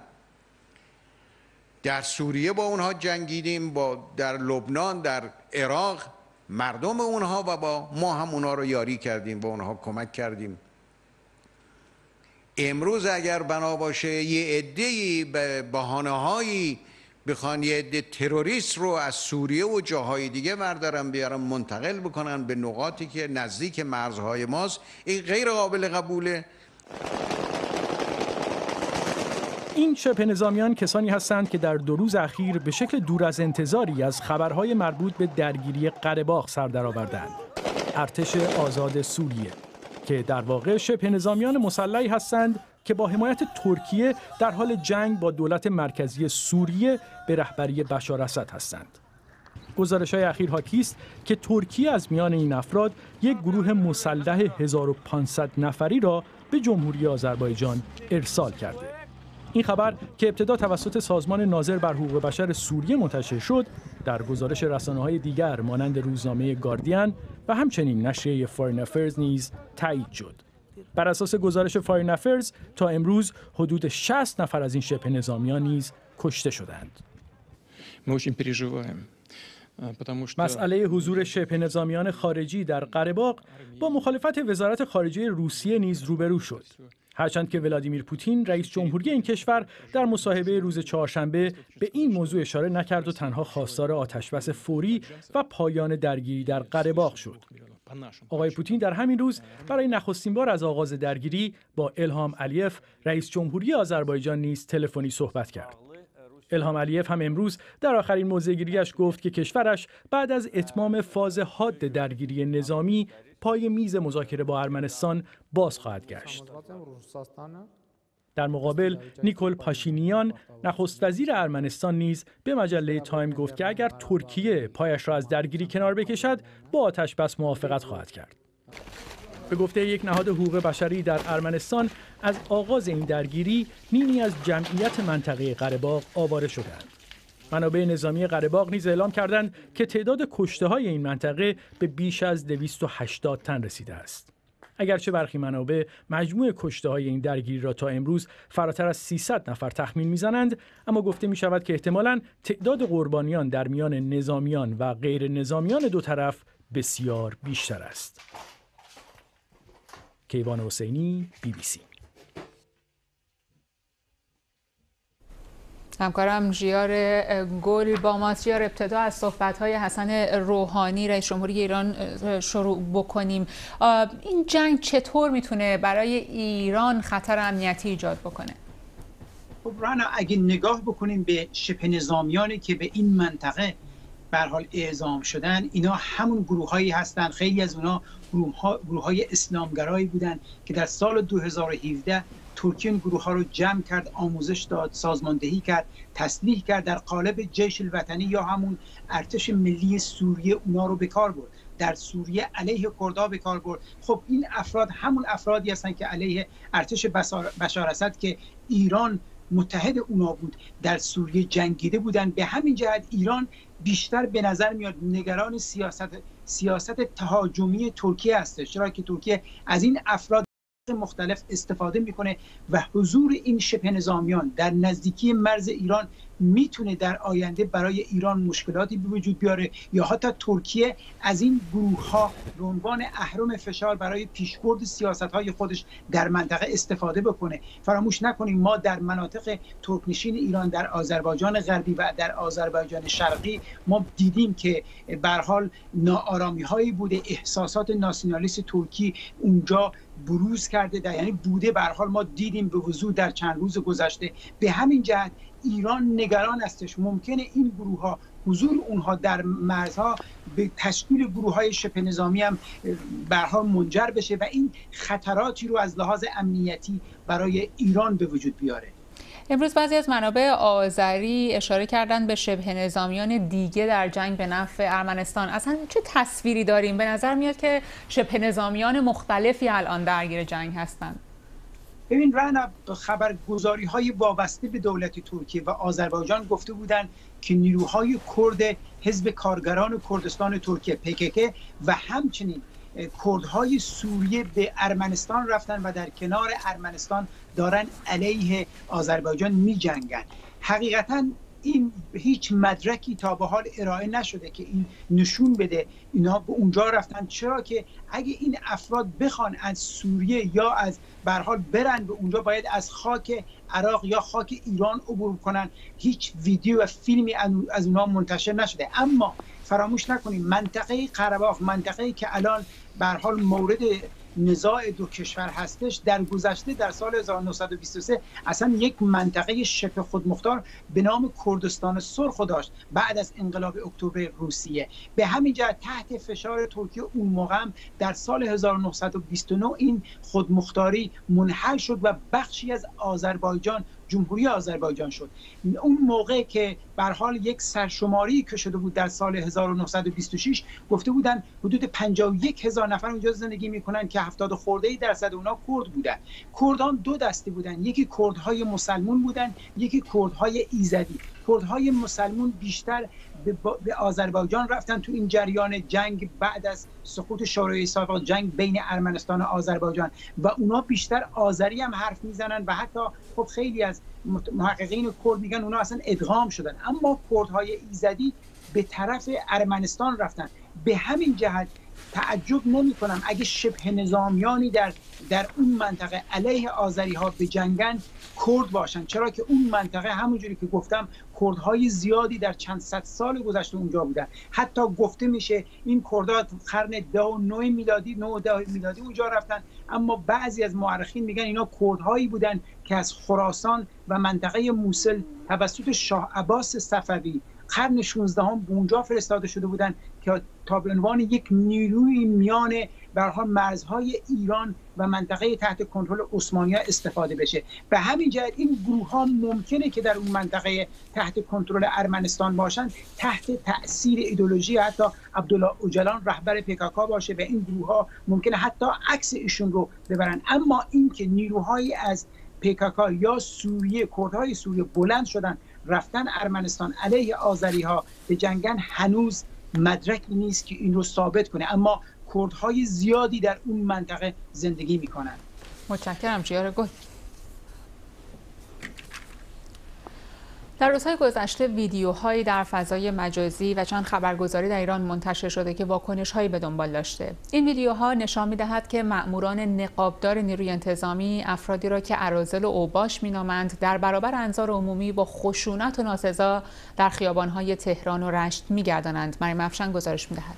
در سوریه با اونها جنگیدیم، در لبنان، در عراق، مردم اونها و با ما هم اونها رو یاری کردیم، با اونها کمک کردیم. امروز اگر بنا باشه یه عده‌ای به بهانه‌هایی بخوان یه عده تروریست رو از سوریه و جاهای دیگه بردارن بیارن منتقل بکنن به نقاطی که نزدیک مرزهای ماست، این غیر قابل قبوله. این شبه نظامیان کسانی هستند که در 2 روز اخیر به شکل دور از انتظاری از خبرهای مربوط به درگیری قره‌باغ سر درآوردند. ارتش آزاد سوریه که در واقع شبه نظامیان مسلحی هستند که با حمایت ترکیه در حال جنگ با دولت مرکزی سوریه به رهبری بشار اسد هستند. گزارش‌های اخیر حاکی است که ترکیه از میان این افراد یک گروه مسلح 1500 نفری را به جمهوری آذربایجان ارسال کرده. این خبر که ابتدا توسط سازمان ناظر بر حقوق بشر سوریه منتشر شد، در گزارش رسانه‌های دیگر مانند روزنامه گاردین و همچنین نشریه فارین افیرز نیز تایید شد. بر اساس گزارش فارین افیرز تا امروز حدود 60 نفر از این شبه نظامیان نیز کشته شدند. مسئله حضور شبه نظامیان خارجی در قره‌باغ با مخالفت وزارت خارجه روسیه نیز روبرو شد. هرچند که ولادیمیر پوتین رئیس جمهوری این کشور در مصاحبه روز چهارشنبه به این موضوع اشاره نکرد و تنها خواستار آتشبس فوری و پایان درگیری در قره‌باغ شد. آقای پوتین در همین روز برای نخستین بار از آغاز درگیری با الهام علیف رئیس جمهوری آذربایجان نیز تلفنی صحبت کرد. الهام علیف هم امروز در آخرین موضع‌گیری‌اش گفت که کشورش بعد از اتمام فاز حاد درگیری نظامی پای میز مذاکره با ارمنستان باز خواهد گشت. در مقابل نیکول پاشینیان نخست وزیر ارمنستان نیز به مجله تایم گفت که اگر ترکیه پایش را از درگیری کنار بکشد با آتشبس موافقت خواهد کرد. به گفته یک نهاد حقوق بشری در ارمنستان از آغاز این درگیری نیمی از جمعیت منطقه قره‌باغ آواره شدند. منابع نظامی قره‌باغ نیز اعلام کردند که تعداد کشته‌های این منطقه به بیش از 280 تن رسیده است. اگرچه برخی منابع مجموع کشته‌های این درگیری را تا امروز فراتر از 300 نفر تخمین می‌زنند، اما گفته می‌شود که احتمالاً تعداد قربانیان در میان نظامیان و غیر نظامیان دو طرف بسیار بیشتر است. کیوان حسینی، BBC. همکارم ژیار گل با ماست. ژیار، ابتدا از صحبت‌های حسن روحانی رئیس جمهوری ایران شروع بکنیم. این جنگ چطور میتونه برای ایران خطر امنیتی ایجاد بکنه؟ خب رانا، اگه نگاه بکنیم به شبه نظامیانی که به این منطقه به هر حال اعزام شدن، اینا همون گروه‌هایی هستند، خیلی از اونها گروه‌های اسلامگرایی بودند که در سال 2017 ترکیه این گروه‌ها رو جمع کرد، آموزش داد، سازماندهی کرد، تسلیح کرد، در قالب جیش الوطنی یا همون ارتش ملی سوریه اونا رو به کار برد. در سوریه علیه کردها به کار برد. خب این افراد همون افرادی هستند که علیه ارتش بشار اسد که ایران متحد اونا بود در سوریه جنگیده بودند. به همین جهت ایران بیشتر به نظر میاد نگران سیاست تهاجمی ترکیه هستش، چرا که ترکیه از این افراد مختلف استفاده میکنه و حضور این شبه نظامیان در نزدیکی مرز ایران میتونه در آینده برای ایران مشکلاتی به وجود بیاره یا حتی ترکیه از این گروه ها به عنوان اهرم فشار برای پیشبرد سیاست های خودش در منطقه استفاده بکنه. فراموش نکنیم ما در مناطق ترکنشین ایران، در آذربایجان غربی و در آذربایجان شرقی، ما دیدیم که به هر حال ناآرامی هایی بوده، احساسات ناسیونالیست ترکی اونجا بروز کرده، یعنی بوده. به هر حال ما دیدیم به وضوح در چند روز گذشته. به همین جهت ایران نگران استش ممکنه این گروه ها، حضور اونها در مرزها به تشکیل گروه های شبه نظامی هم به هر حال منجر بشه و این خطراتی رو از لحاظ امنیتی برای ایران به وجود بیاره. امروز بعضی از منابع آذری اشاره کردن به شبه نظامیان دیگه در جنگ به نفع ارمنستان. اصلا چه تصویری داریم؟ به نظر میاد که شبه نظامیان مختلفی الان درگیر جنگ هستند. ببین رعنا، خبرگزاری های وابسته به دولت ترکیه و آذربایجان گفته بودند که نیروهای کرد حزب کارگران کردستان ترکیه PKK و همچنین کردهای سوریه به ارمنستان رفتن و در کنار ارمنستان دارن علیه آذربایجان می جنگن. حقیقتاً این هیچ مدرکی تا به حال ارائه نشده که این نشون بده اینا به اونجا رفتن، چرا که اگه این افراد بخوان از سوریه یا از به هر حال برن به اونجا باید از خاک عراق یا خاک ایران عبور کنن. هیچ ویدیو و فیلمی از اونها منتشر نشده. اما فراموش نکنیم منطقه قره‌باغ، منطقه‌ای که الان به هر حال مورد نزاع دو کشور هستش، در گذشته در سال 1923 اصلا یک منطقه شبه خودمختار به نام کردستان سرخ داشت بعد از انقلاب اکتبر روسیه. به همین جهت تحت فشار ترکیه اون موقع هم در سال 1929 این خودمختاری منحل شد و بخشی از آذربایجان، جمهوری آذربایجان شد. اون موقع که به هر حال یک سرشماری که شده بود در سال 1926 گفته بودن حدود 51,000 نفر اونجا زندگی میکنن که 70 خرده‌ای درصد اونها کرد بودن. کردان دو دسته بودن، یکی کردهای مسلمون بودن، یکی کردهای ایزدی. کردهای مسلمون بیشتر به آذربایجان رفتن تو این جریان جنگ بعد از سقوط شورای سابق، جنگ بین ارمنستان و آذربایجان، و اونا بیشتر آذری هم حرف میزنن و حتی خب خیلی از محققین کرد میگن اونا اصلا ادغام شدن. اما کردهای ایزدی به طرف ارمنستان رفتن. به همین جهت تعجب نمی کنم اگه شبه نظامیانی در اون منطقه علیه آذری ها به جنگن کرد باشن، چرا که اون منطقه همونجوری که گفتم کردهای زیادی در چند صد سال گذشته اونجا بودن. حتی گفته میشه این کردها قرن 9 میلادی اونجا رفتن، اما بعضی از مورخین میگن اینا کردهایی بودن که از خراسان و منطقه موصل توسط شاه عباس صفوی قرن 16 هم به اونجا فرستاده شده بودن که تا به عنوان یک نیروی میان به هر حال مرزهای ایران و منطقه تحت کنترل عثمانی‌ها استفاده بشه. به همین جهت این گروه ها ممکنه که در اون منطقه تحت کنترل ارمنستان باشن، تحت تأثیر ایدئولوژی حتی عبدالله اوجلان رهبر PKK باشه و این گروه ها ممکنه حتی عکس ایشون رو ببرن. اما این که نیروهایی از PKK یا سوریه، کردهای سوریه بلند شدن رفتن ارمنستان علیه آذری ها به جنگن، هنوز مدرکی نیست که این رو ثابت کنه. اما کردهای زیادی در اون منطقه زندگی میکنن. متشکرم جیار گل. در روزهای گذشته ویدیوهایی در فضای مجازی و چند خبرگزاری در ایران منتشر شده که واکنش‌هایی به دنبال داشته. این ویدیوها نشان می‌دهد که مأموران نقابدار نیروی انتظامی افرادی را که اراذل و اوباش می‌نامند در برابر انظار عمومی با خشونت و ناسزا در خیابان‌های تهران و رشت می‌گردانند. مریم افشین گزارش می‌دهد.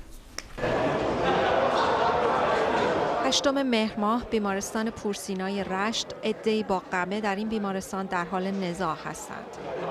8 مهر ماه بیمارستان پورسینای رشت، عده‌ای با قمه در این بیمارستان در حال نزاع هستند.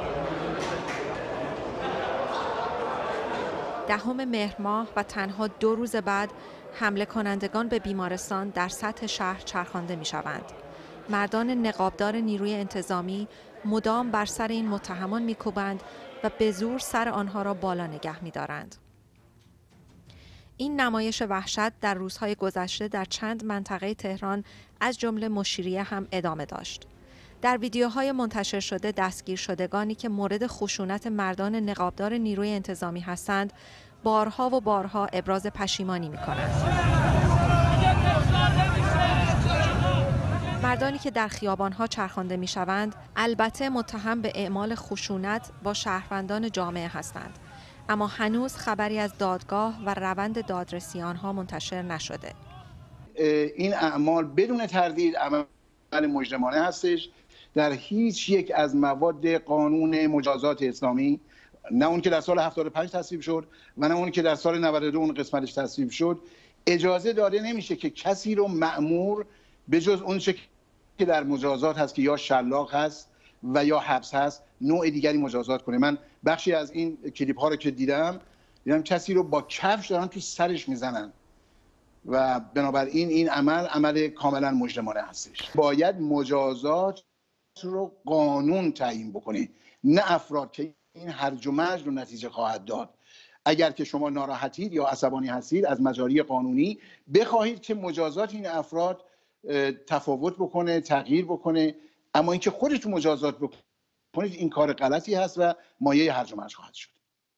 10 مهر ماه و تنها 2 روز بعد حمله کنندگان به بیمارستان در سطح شهر چرخانده می شوند. مردان نقابدار نیروی انتظامی مدام بر سر این متهمان می کوبند و به زور سر آنها را بالا نگه می دارند. این نمایش وحشت در روزهای گذشته در چند منطقه تهران از جمله مشیریه هم ادامه داشت. در ویدیوهای منتشر شده دستگیر شدگانی که مورد خشونت مردان نقابدار نیروی انتظامی هستند، بارها و بارها ابراز پشیمانی می‌کنند. مردان مردانی که در خیابان‌ها چرخانده می‌شوند البته متهم به اعمال خشونت با شهروندان جامعه هستند، اما هنوز خبری از دادگاه و روند دادرسی آنها منتشر نشده. این اعمال بدون تردید عمل مجرمانه هستش در هیچ یک از مواد قانون مجازات اسلامی، نه اون که در سال 75 تصویب شد و نه اون که در سال 92 اون قسمتش تصویب شد، اجازه داده نمیشه که کسی رو مأمور به جز اون چه که در مجازات هست که یا شلاق هست و یا حبس هست نوع دیگری مجازات کنه. من بخشی از این کلیپ ها رو که دیدم کسی رو با کفش دارن تو سرش میزنن و بنابراین این عمل کاملا مجرمانه هستش. باید مجازات رو قانون تعیین بکنه، نه افراد که این هرج و مرج رو نتیجه خواهد داد. اگر که شما ناراحتید یا عصبانی هستید از مجاری قانونی بخواهید که مجازات این افراد تفاوت بکنه، تغییر بکنه، اما اینکه خودتون مجازات بکنید این کار غلطی هست و مایه هرج و مرج خواهد شد.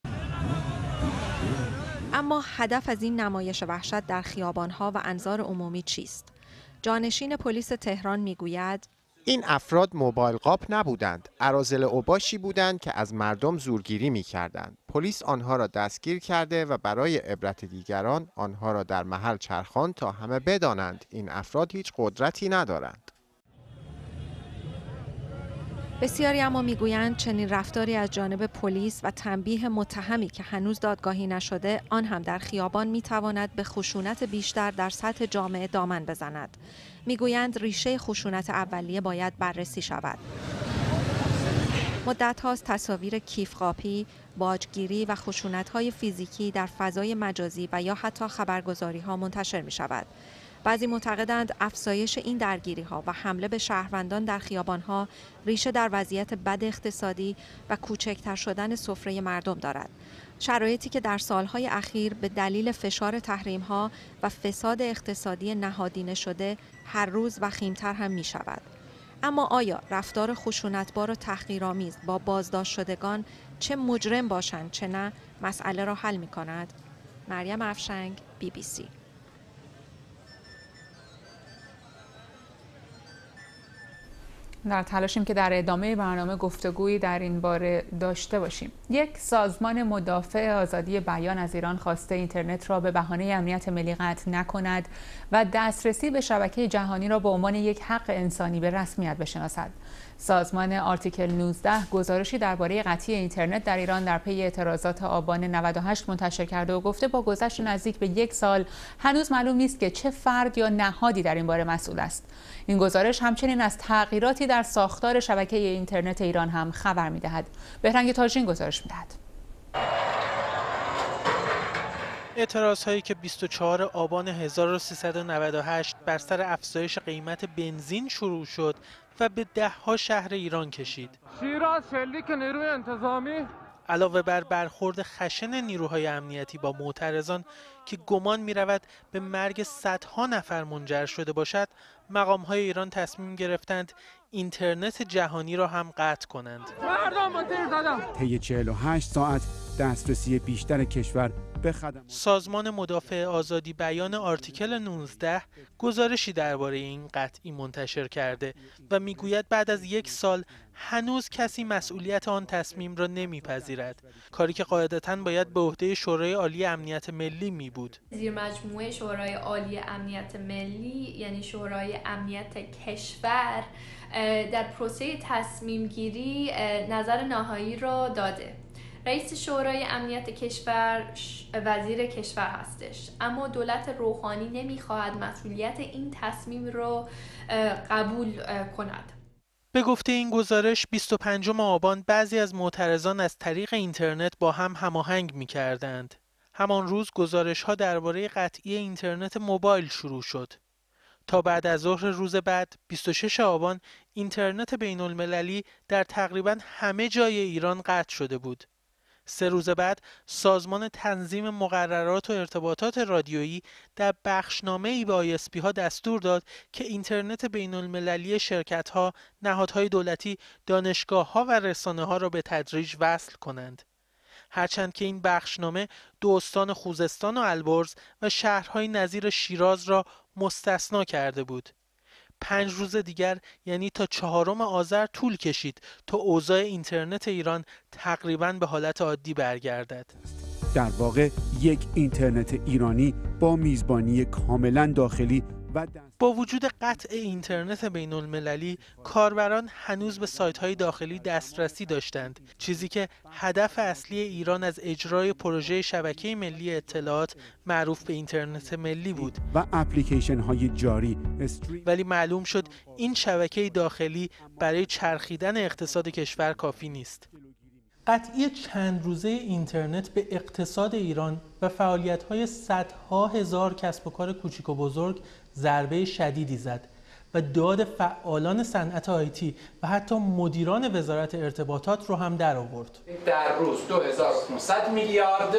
اما هدف از این نمایش وحشت در خیابان‌ها و انظار عمومی چیست؟ جانشین پلیس تهران میگوید این افراد موبایل قاپ نبودند، اراذل اوباشی بودند که از مردم زورگیری می‌کردند. پلیس آنها را دستگیر کرده و برای عبرت دیگران آنها را در محل چرخاند تا همه بدانند این افراد هیچ قدرتی ندارند. بسیاری اما میگویند چنین رفتاری از جانب پلیس و تنبیه متهمی که هنوز دادگاهی نشده آن هم در خیابان میتواند به خشونت بیشتر در سطح جامعه دامن بزند. میگویند ریشه خشونت اولیه باید بررسی شود. مدت هاست تصاویر کیفقاپی، باجگیری و خشونت‌های فیزیکی در فضای مجازی و یا حتی خبرگزاری‌ها منتشر می‌شود. بعضی معتقدند افزایش این درگیری‌ها و حمله به شهروندان در خیابان‌ها ریشه در وضعیت بد اقتصادی و کوچکتر شدن سفره مردم دارد. شرایطی که در سالهای اخیر به دلیل فشار تحریم‌ها و فساد اقتصادی نهادینه شده هر روز وخیم‌تر هم می‌شود. اما آیا رفتار خشونتبار و تحقیرآمیز با بازداشت شدگان چه مجرم باشند چه نه مسئله را حل می‌کند؟ مریم افشنگ، BBC. در تلاشیم که در ادامه برنامه گفتگویی در این باره داشته باشیم. یک سازمان مدافع آزادی بیان از ایران خواسته اینترنت را به بهانه امنیت ملی قطع نکند و دسترسی به شبکه جهانی را به عنوان یک حق انسانی به رسمیت بشناسد. سازمان آرتیکل 19 گزارشی درباره قطعی اینترنت در ایران در پی اعتراضات آبان 98 منتشر کرده و گفته با گذشت نزدیک به یک سال هنوز معلوم نیست که چه فرد یا نهادی در این باره مسئول است. این گزارش همچنین از تغییراتی در ساختار شبکه اینترنت ایران هم خبر می‌دهد. بهرنگ تاجی این گزارش می‌دهد. اعتراض‌هایی که 24 آبان 1398 بر سر افزایش قیمت بنزین شروع شد و به ده‌ها شهر ایران کشید. شیراز شلیک نیروی انتظامی علاوه بر برخورد خشن نیروهای امنیتی با معترضان که گمان می‌رود به مرگ صدها نفر منجر شده باشد، مقام‌های ایران تصمیم گرفتند اینترنت جهانی را هم قطع کنند. طی 48 ساعت دسترسی بیشتر کشور به خدمات. سازمان مدافع آزادی بیان آرتیکل 19 گزارشی درباره این قطعی منتشر کرده و میگوید بعد از یک سال هنوز کسی مسئولیت آن تصمیم را نمیپذیرد، کاری که قاعدتاً باید به عهده شورای عالی امنیت ملی می بود. زیر مجموعه شورای عالی امنیت ملی یعنی شورای امنیت کشور در پروسه تصمیم گیری نظر نهایی را داده. رئیس شورای امنیت کشور وزیر کشور هستش، اما دولت روحانی نمیخواهد مسئولیت این تصمیم را قبول کند. به گفته این گزارش 25 آبان بعضی از معترضان از طریق اینترنت با هم هماهنگ می‌کردند. همان روز گزارش‌ها درباره قطعی اینترنت موبایل شروع شد. تا بعد از ظهر روز بعد 26 آبان اینترنت بین‌المللی در تقریباً همه جای ایران قطع شده بود. 3 روز بعد سازمان تنظیم مقررات و ارتباطات رادیویی در بخشنامه‌ای به ISP ها دستور داد که اینترنت بین‌المللی شرکت‌ها، نهادهای دولتی، دانشگاه‌ها و رسانه‌ها را به تدریج وصل کنند. هرچند که این بخشنامه دو استان خوزستان و البرز و شهرهای نظیر شیراز را مستثنا کرده بود. 5 روز دیگر یعنی تا 4 آذر طول کشید تا اوضاع اینترنت ایران تقریباً به حالت عادی برگردد. در واقع یک اینترنت ایرانی با میزبانی کاملا داخلی و با وجود قطع اینترنت بین المللی، کاربران هنوز به سایت‌های داخلی دسترسی داشتند، چیزی که هدف اصلی ایران از اجرای پروژه شبکه ملی اطلاعات معروف به اینترنت ملی بود و اپلیکیشن‌های جاری. ولی معلوم شد این شبکه داخلی برای چرخیدن اقتصاد کشور کافی نیست. قطعی چند روزه اینترنت به اقتصاد ایران و فعالیت‌های صدها هزار کسب و کار کوچک و بزرگ ضربه شدیدی زد و داد فعالان صنعت آیتی و حتی مدیران وزارت ارتباطات رو هم در آورد. در روز 2500 میلیارد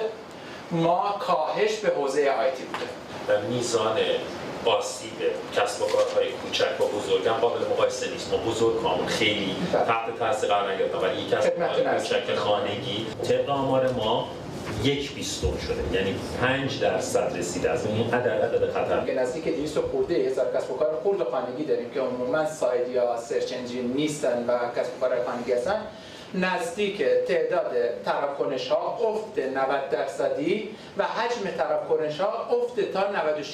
ما کاهش به حوزه آیتی بوده و میزان آسیب کسب و کارهای کوچک و بزرگ هم قابل مقایسه نیست. ما بزرگامون خیلی تحت تاثیر قرار نگرفتن ولی یک کسب و کار کوچک خانگی طبق آمار ما 1/20 شده، یعنی 5% رسیده از این عدد خطر. نزدیک 200 خورده هزار کسب و کار خرد خانگی داریم که عموما سایت یا سرچ انجین نیستن و کسب و کار خانگی هستن. نزدیک تعداد تراکنش‌ها افت 90% و حجم تراکنش‌ها افت تا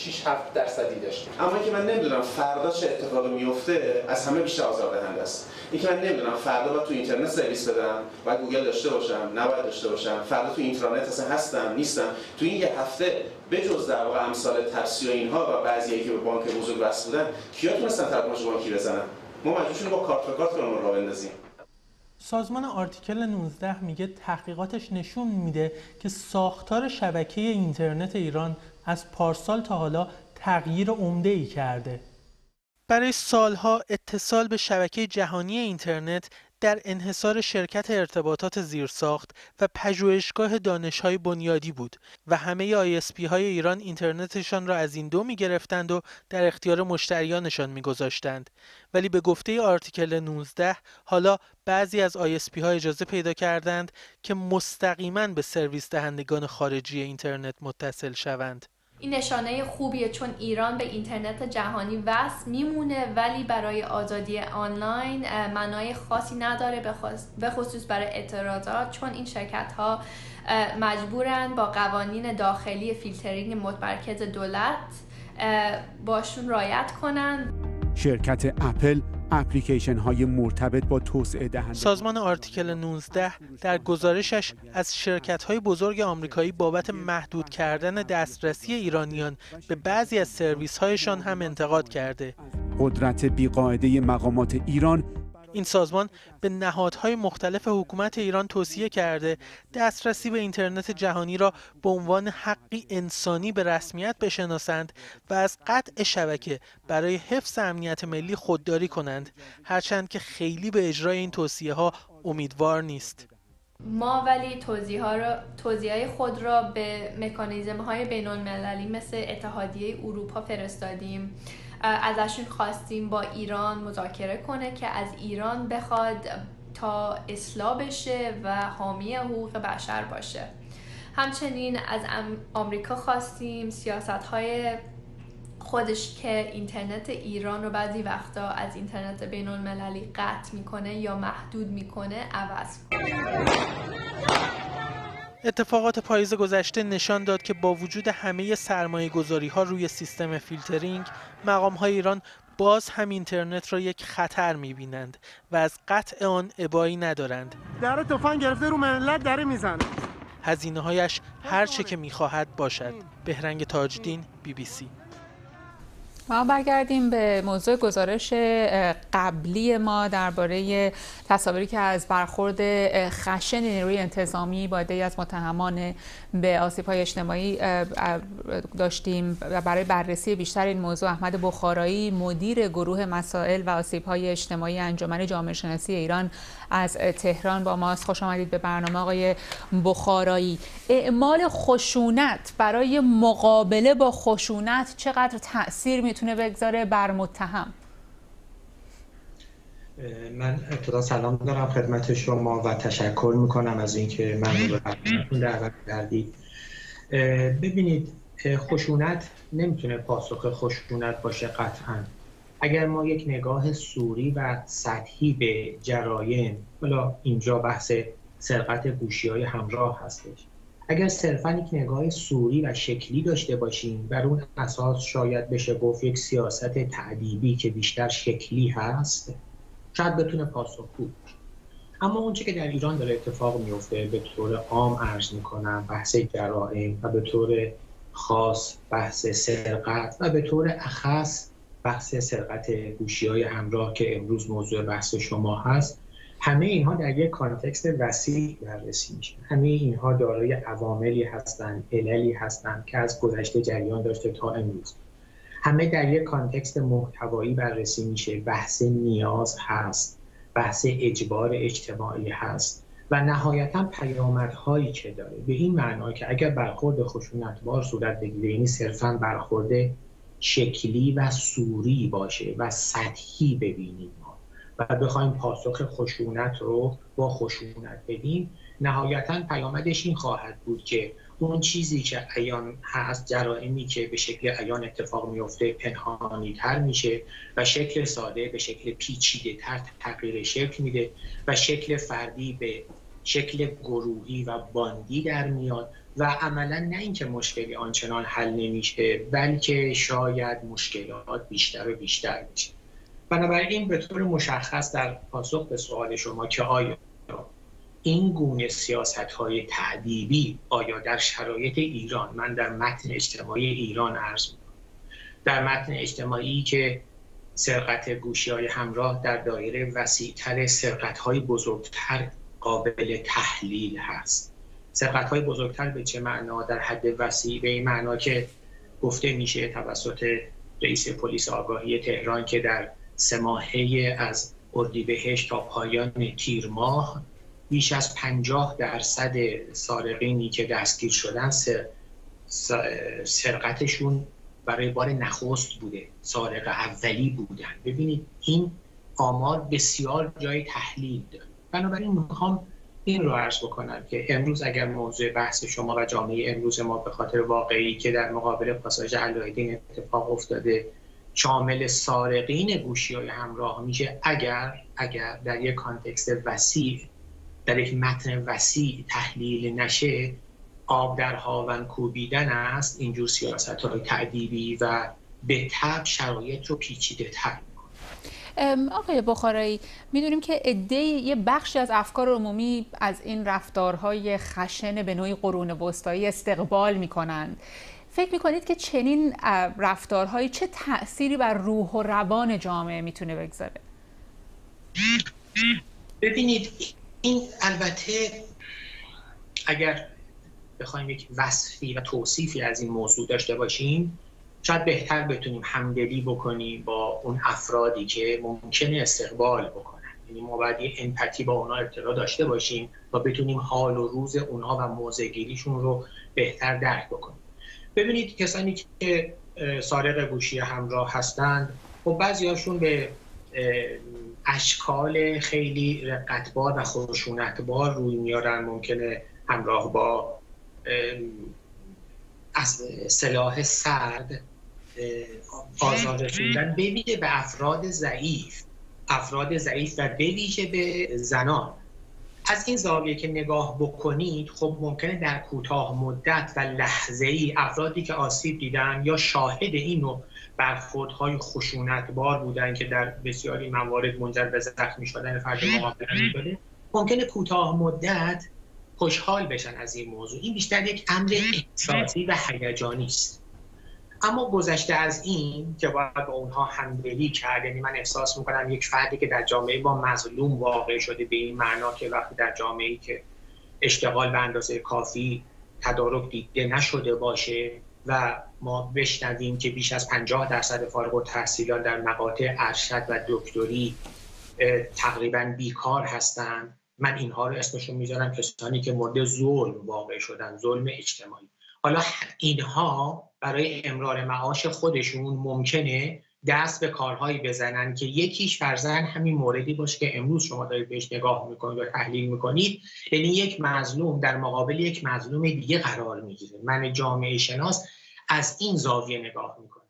96-7% داشت. اما اینکه من نمیدونم فردا چه اتفاقی میفته از همه بیشتر آزاردهنده است. اینکه من نمیدونم فردا باید تو اینترنت سرویس بدم، باید گوگل داشته باشم، نباید داشته باشم، فردا تو اینترنت اصلا هستم نیستم. تو این یه هفته بجز در واقع امثال تپسی و اینها و بعضیایی که به بانک بزرگ وصل بودن، کیا تونستن تراکنش بانکی بزنن؟ ما مجبور شدیم با کارت به کارت برامون راه بندازیم. سازمان آرتیکل 19 میگه تحقیقاتش نشون میده که ساختار شبکه اینترنت ایران از پارسال تا حالا تغییر عمده‌ای کرده. برای سالها اتصال به شبکه جهانی اینترنت در انحصار شرکت ارتباطات زیرساخت و پژوهشگاه دانش‌های بنیادی بود و همه ISP‌های ایران اینترنتشان را از این دو می‌گرفتند و در اختیار مشتریانشان می‌گذاشتند. ولی به گفته آرتیکل 19 حالا بعضی از ISP‌ها اجازه پیدا کردند که مستقیماً به سرویس دهندگان خارجی اینترنت متصل شوند. این نشانه خوبیه چون ایران به اینترنت جهانی وصل میمونه ولی برای آزادی آنلاین معنای خاصی نداره به خصوص برای اعتراضات چون این شرکت ها مجبورن با قوانین داخلی فیلترینگ متمرکز دولت باشون رعایت کنن. شرکت اپل اپلیکیشن های مرتبط با توسعه دهنده. سازمان آرتیکل 19 در گزارشش از شرکت های بزرگ آمریکایی بابت محدود کردن دسترسی ایرانیان به بعضی از سرویس هایشان هم انتقاد کرده. قدرت بی‌قاعده مقامات ایران. این سازمان به نهادهای مختلف حکومت ایران توصیه کرده دسترسی به اینترنت جهانی را به عنوان حقی انسانی به رسمیت بشناسند و از قطع شبکه برای حفظ امنیت ملی خودداری کنند، هرچند که خیلی به اجرای این توصیه‌ها امیدوار نیست. ما ولی توضیح‌های خود را به مکانیزم‌های بین‌المللی مثل اتحادیه اروپا فرستادیم. ازشون خواستیم با ایران مذاکره کنه که از ایران بخواد تا اصلاح بشه و حامی حقوق بشر باشه. همچنین از آمریکا خواستیم سیاست‌های خودش که اینترنت ایران رو بعضی وقتا از اینترنت بین‌المللی قطع میکنه یا محدود میکنه عوض کنه. اتفاقات پاییز گذشته نشان داد که با وجود همه سرمایه‌گذاری‌ها روی سیستم فیلترینگ، مقام‌های ایران باز هم اینترنت را یک خطر می‌بینند و از قطع آن ابایی ندارند. داره تفنگ گرفته رو ملت داره میزنه. هزینه‌هایش هر چه که می‌خواهد باشد. بهرنگ تاجدین، BBC. ما برگردیم به موضوع گزارش قبلی ما درباره تصاویری که از برخورد خشن نیروی انتظامی با عده‌ای از متهمان به آسیب‌های اجتماعی داشتیم و برای بررسی بیشتر این موضوع احمد بخارایی مدیر گروه مسائل و آسیب‌های اجتماعی انجمن جامعه شناسی ایران از تهران با ماست. خوش آمدید به برنامه آقای بخارایی. اعمال خشونت برای مقابله با خشونت چقدر تأثیر میتونه بگذاره بر متهم؟ من ابتدا سلام دارم خدمت شما و تشکر میکنم از اینکه من رو به برنامه‌تون دعوت کردید. ببینید، خشونت نمیتونه پاسخ خشونت باشه قطعاً. اگر ما یک نگاه سوری و سطحی به جرایم، حالا اینجا بحث سرقت گوشی‌های همراه هستش، اگر صرفاً یک نگاه سوری و شکلی داشته باشیم، بر اون اساس شاید بشه گفت یک سیاست تأدیبی که بیشتر شکلی هست شاید بتونه پاسخگو باشه. اما اون چیزی که در ایران داره اتفاق میفته، به طور عام عرض میکنم، بحث جرائم و به طور خاص بحث سرقت و به طور اخص بحث سرقت گوشی‌های همراه که امروز موضوع بحث شما هست، همه اینها در یک کانتکست وسیع بررسی میشه. همه اینها دارای عواملی هستند، عللی هستند که از گذشته جریان داشته تا امروز. همه در یک کانتکست محتوایی بررسی میشه. بحث نیاز هست، بحث اجبار اجتماعی هست و نهایتاً پیامدهایی که داره، به این معنا که اگر برخورد خشونتبار صورت بگیره، یعنی صرفاً برخورد شکلی و سوری باشه و سطحی ببینیم و بخوایم پاسخ خشونت رو با خشونت بدیم، نهایتاً پیامدش این خواهد بود که اون چیزی که عیان هست، جرائمی که به شکل عیان اتفاق میفته، پنهانی تر میشه و شکل ساده به شکل پیچیده تر تغییر شکل میده و شکل فردی به شکل گروهی و باندی در میاد و عملاً نه اینکه مشکلی آنچنان حل نمیشه، بلکه شاید مشکلات بیشتر و بیشتر میشه. بنابراین به طور مشخص در پاسخ به سوال شما که آیا این گونه سیاست‌های تأدیبی آیا در شرایط ایران، من در متن اجتماعی ایران عرض می‌کنم، در متن اجتماعی که سرقت گوشی‌های همراه در دایره وسیع‌تر، سرقت‌های بزرگتر قابل تحلیل هست. سرقت‌های بزرگتر به چه معنا؟ در حد وسیع به این معنا که گفته میشه توسط رئیس پلیس آگاهی تهران که در 3 ماهه از اردیبهشت تا پایان تیر ماه بیش از 50% سارقینی که دستگیر شدن سرقتشون برای بار نخست بوده، سارق اولی بودن. ببینید این آمار بسیار جای تحلیل داره. بنابراین میخوام این رو عرض بکنم که امروز اگر موضوع بحث شما و جامعه امروز ما به خاطر واقعی که در مقابل پاساژ علایالدین اتفاق افتاده شامل سارقین گوشی‌های همراه میشه، اگر در یک کانتکست وسیع، در یک متن وسیع تحلیل نشه، آب در هاون کوبیدن است اینجور سیاست‌های تأدیبی و به تبع شرایط رو پیچیده تر می‌کنه. آقای بخارایی، میدونیم که یه بخشی از افکار عمومی از این رفتارهای خشن به نوعی قرون وسطایی استقبال می‌کنند. فکر می‌کنید که چنین رفتارهایی چه تأثیری بر روح و روان جامعه میتونه بگذاره؟ ببینید این البته اگر بخوایم یک وصفی و توصیفی از این موضوع داشته باشیم، شاید بهتر بتونیم همدلی بکنیم با اون افرادی که ممکنه استقبال بکنن. یعنی ما باید یه امپاتی با اونا ابتدا داشته باشیم تا بتونیم حال و روز اونها و موضع‌گیریشون رو بهتر درک بکنیم. ببینید کسانی که سارق گوشی همراه هستند، خب بعضی‌هاشون به اشکال خیلی رقتبار و خشونتبار روی میارن، ممکنه همراه با سلاح سرد آزار رسوندن، بویژه به افراد ضعیف و بویژه به زنان. از این زاویه که نگاه بکنید، خب ممکنه در کوتاه مدت و لحظه‌ای افرادی که آسیب دیدن یا شاهد این نوع برخوردهای خشونتبار بودن که در بسیاری موارد منجر به زخمی شدن فرد مقابل می‌شده، ممکنه کوتاه مدت خوشحال بشن از این موضوع. این بیشتر یک امر احساسی و هیجانی است. اما گذشته از این که باید با اونها همدلی کرد، یعنی من احساس میکنم یک فردی که در جامعه با مظلوم واقع شده، به این معنا که وقتی در جامعه‌ای که اشتغال به اندازه کافی تدارک دیده نشده باشه و ما بشنویم که بیش از 50% فارغ التحصیلان در مقاطع ارشد و دکتری تقریباً بیکار هستند، من اینها رو اسمشون میذارم کسانی که مورد ظلم واقع شدن، ظلم اجتماعی. حالا اینها برای امرار معاش خودشون ممکنه دست به کارهایی بزنن که یکیش فرضاً همین موردی باشه که امروز شما دارید بهش نگاه میکنید و تحلیل میکنید، یعنی یک مظلوم در مقابل یک مظلوم دیگه قرار میگیره. من جامعه شناس از این زاویه نگاه میکنم.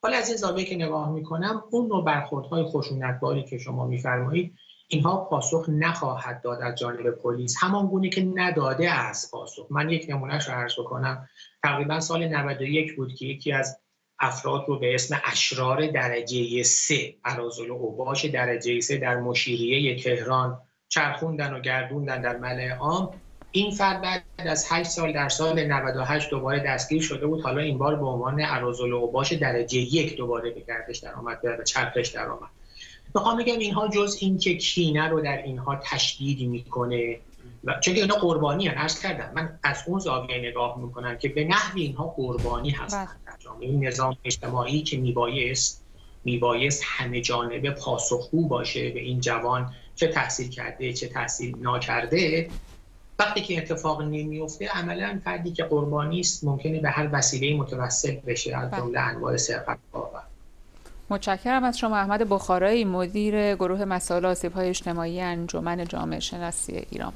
حالا از این زاویه که نگاه میکنم اون نوع برخوردهای خشونتباری که شما میفرمایید اینها پاسخ نخواهد داد از جانب پلیس، همان گونه که نداده است پاسخ. من یک نمونهش رو عرض بکنم. تقریبا سال 91 بود که یکی از افراد رو به اسم اشرار درجه 3 اراذل اوباش درجه 3 در مشیریه تهران چرخوندن و گردوندن در ملأ عام. این فرد بعد از 8 سال در سال 98 دوباره دستگیر شده بود. حالا این بار به عنوان اراذل اوباش درجه 1 دوباره به گردش در آمد، به چرخش در آمد. میخوام بگم اینها جز این که کینه رو در اینها تشدید میکنه چون که اینا قربانی هستن. عرض کردم من از اون زاویه نگاه میکنم که به نحوی اینها قربانی هستن در جامعه. این نظام اجتماعی که میبایست همه جانبه پاسخگو باشه به این جوان، چه تحصیل کرده چه تحصیل ناکرده، وقتی که اتفاق نمیفته عملا فردی که قربانی است ممکنه به هر وسیله متوسل بشه از جمله انواع سرقت‌ها. متشکرم از شما. احمد بخارایی، مدیر گروه مسائل آسیب‌های اجتماعی انجمن جامعه شناسی ایران.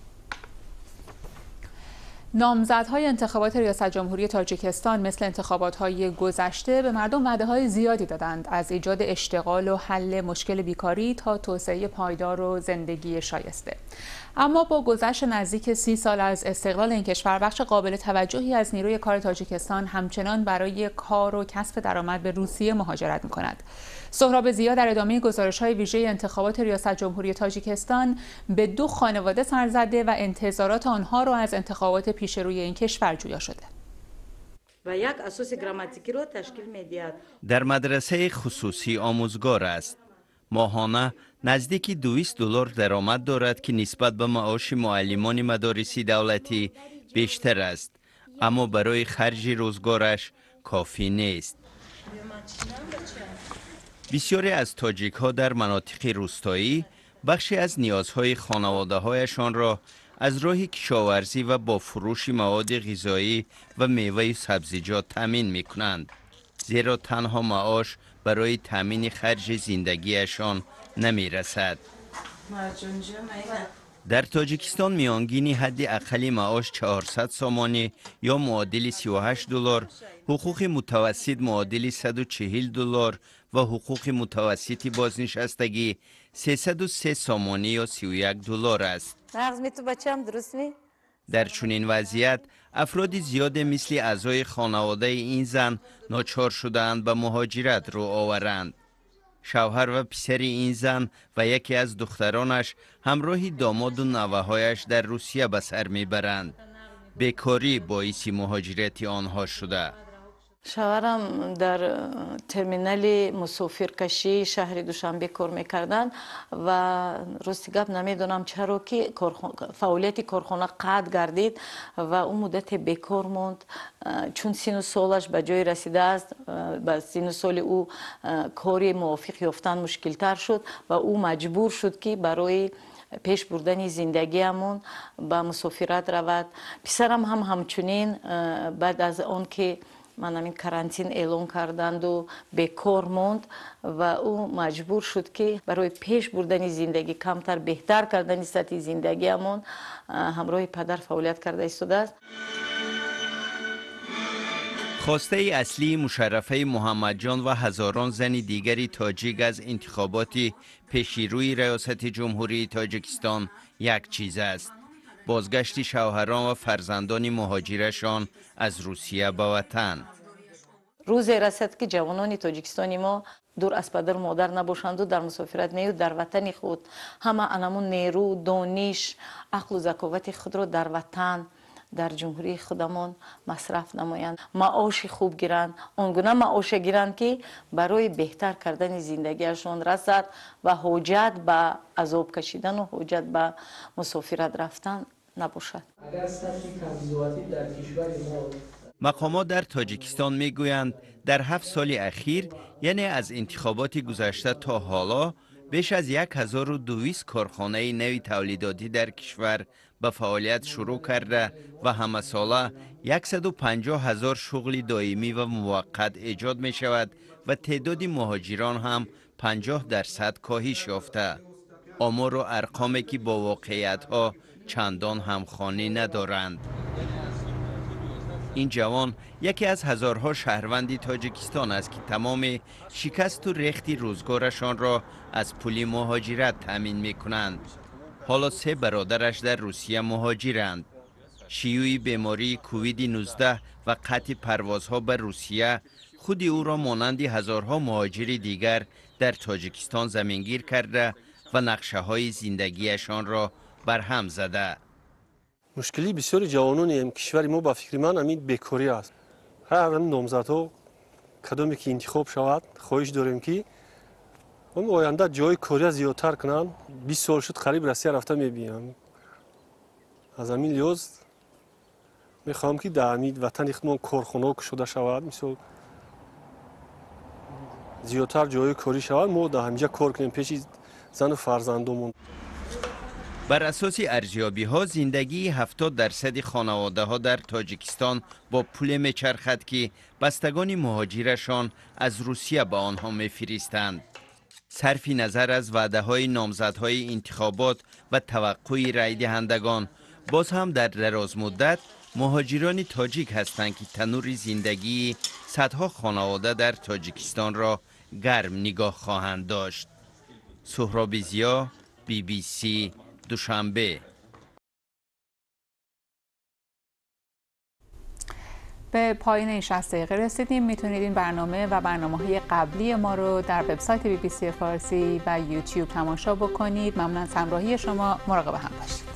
نامزدهای انتخابات ریاست جمهوری تاجیکستان مثل انتخابات‌های گذشته به مردم وعده‌های زیادی دادند، از ایجاد اشتغال و حل مشکل بیکاری تا توسعه پایدار و زندگی شایسته. اما با گذشت نزدیک 30 سال از استقلال این کشور، بخش قابل توجهی از نیروی کار تاجیکستان همچنان برای کار و کسب درآمد به روسیه مهاجرت می‌کند. سهراب ضیا در ادامه گزارش‌های ویژه انتخابات ریاست جمهوری تاجیکستان به 2 خانواده سر زده و انتظارات آنها را از انتخابات پیش روی این کشور جویا شده. و یک اساس گراماتیکی را تشکیل می‌دهد. در مدرسه خصوصی آموزگار است. ماهانه نزدیک $200 درآمد دارد که نسبت به معاش معلمان مدارس دولتی بیشتر است، اما برای خرج روزگارش کافی نیست. بسیاری از تاجیک ها در مناطق روستایی بخشی از نیازهای خانواده هایشان را از راه کشاورزی و با فروش مواد غذایی و میوه و سبزیجات تامین می کنند، زیرا تنها معاش برای تامین خرج زندگیشان نمی رسد. در تاجیکستان میانگین حد اقلی معاش 400 سامانی یا معادل $38، حقوق متوسط معادل $140 و حقوق متوسط بازنشستگی 303 سامانی یا $31 است. در چنین وضعیت افراد زیاد مثل اعضای خانواده این زن ناچار شدند به مهاجرت رو آورند. شوهر و پسر این زن و یکی از دخترانش همراه داماد و نوه‌هایش در روسیه به سر میبرند. بیکاری باعث مهاجرت آنها شده. شوهرم در ترمینال مسافرکشی شهر دوشنبه کار میکردن و راستی گپ نمیدونم چرا که فعالیت کارخانه قطع گردید و اون مدت بیکار موند، چون سن و سالش به جای رسیده است. با سن و سال او کاری موافق یافتن مشکل تر شد و او مجبور شد که برای پیش بردن زندگیمون به مسافرت رود. پسرم هم همچنین بعد از آن که من همین کرانتین اعلام کردند و بیکار موند و او مجبور شد که برای پیش بردن زندگی، کمتر بهتر کردن سطح زندگیمون همراه پدر فعالیت کرده ایستاده است. خواسته اصلی مشرفه محمد جان و هزاران زن دیگری تاجیک از انتخابات پیشروی ریاست جمهوری تاجیکستان یک چیز است: بازگشت شوهران و فرزندان مهاجرشان از روسیه به وطن. روزی رسد که جوانان تاجیکستانی ما دور از پدر و مادر نباشند و در مسافرت نیود در وطن خود همه انمون نیرو، دانش، عقل و ذکاوت خود را در وطن، در جمهوری خودمان مصرف نمایند، معاش خوب گیرند، آنگونه معاش گیرند که برای بهتر کردن زندگیشان رسد و حاجت به عذاب کشیدن و حاجت به مسافرت رفتن نباشد. مقامات در تاجیکستان میگویند در 7 سال اخیر، یعنی از انتخابات گذشته تا حالا، بیش از 1200 کارخانه نوی تولیداتی در کشور به فعالیت شروع کرده و همه ساله 150,000 شغل دائمی و موقت ایجاد می شود و تعداد مهاجران هم 50% کاهش یافته. آمار و ارقامی که با واقعیت ها چندان همخوانی ندارند. این جوان یکی از هزارها شهروند تاجیکستان است که تمام شکست و رخت روزگارشان را از پول مهاجرت تامین می‌کنند. حالا 3 برادرش در روسیه مهاجرند. شیوع بیماری کووید 19 و قطع پروازها به روسیه خود او را مانند هزارها مهاجر دیگر در تاجیکستان زمینگیر کرده و نقشه های زندگیشان را برهم زده. مشکلی بسیاری جوانان کشور ما با فکر من همین بیکاری است. هر نامزدها کدومی که انتخاب شود خواهش داریم که اون آینده جای کاری زیادتر کنن. 20 سال شد قریب روسیه رفته میبینم. از همین لحاظ میخوام که در همین وطن خودمان کارخانه شده شود، مثل زیادتر جای کاری شود، ما در همینجا کار کنیم پیش زن و فرزندمون. بر اساس ارزیابی ها زندگی 70% خانواده ها در تاجیکستان با پول میچرخد که بستگان مهاجرشان از روسیه به آنها میفرستند. صرف نظر از وعده های نامزدهای انتخابات و توقع رای دهندگان، باز هم در دراز مدت مهاجران تاجیک هستند که تنور زندگی صدها خانواده در تاجیکستان را گرم نگاه خواهند داشت. سهراب زیا، BBC دوشنبه. به پایان این 60 دقیقه رسیدیم. میتونید این برنامه و برنامه‌های قبلی ما رو در وبسایت BBC فارسی و یوتیوب تماشا بکنید. ممنون از همراهی شما. مراقب هم باشید.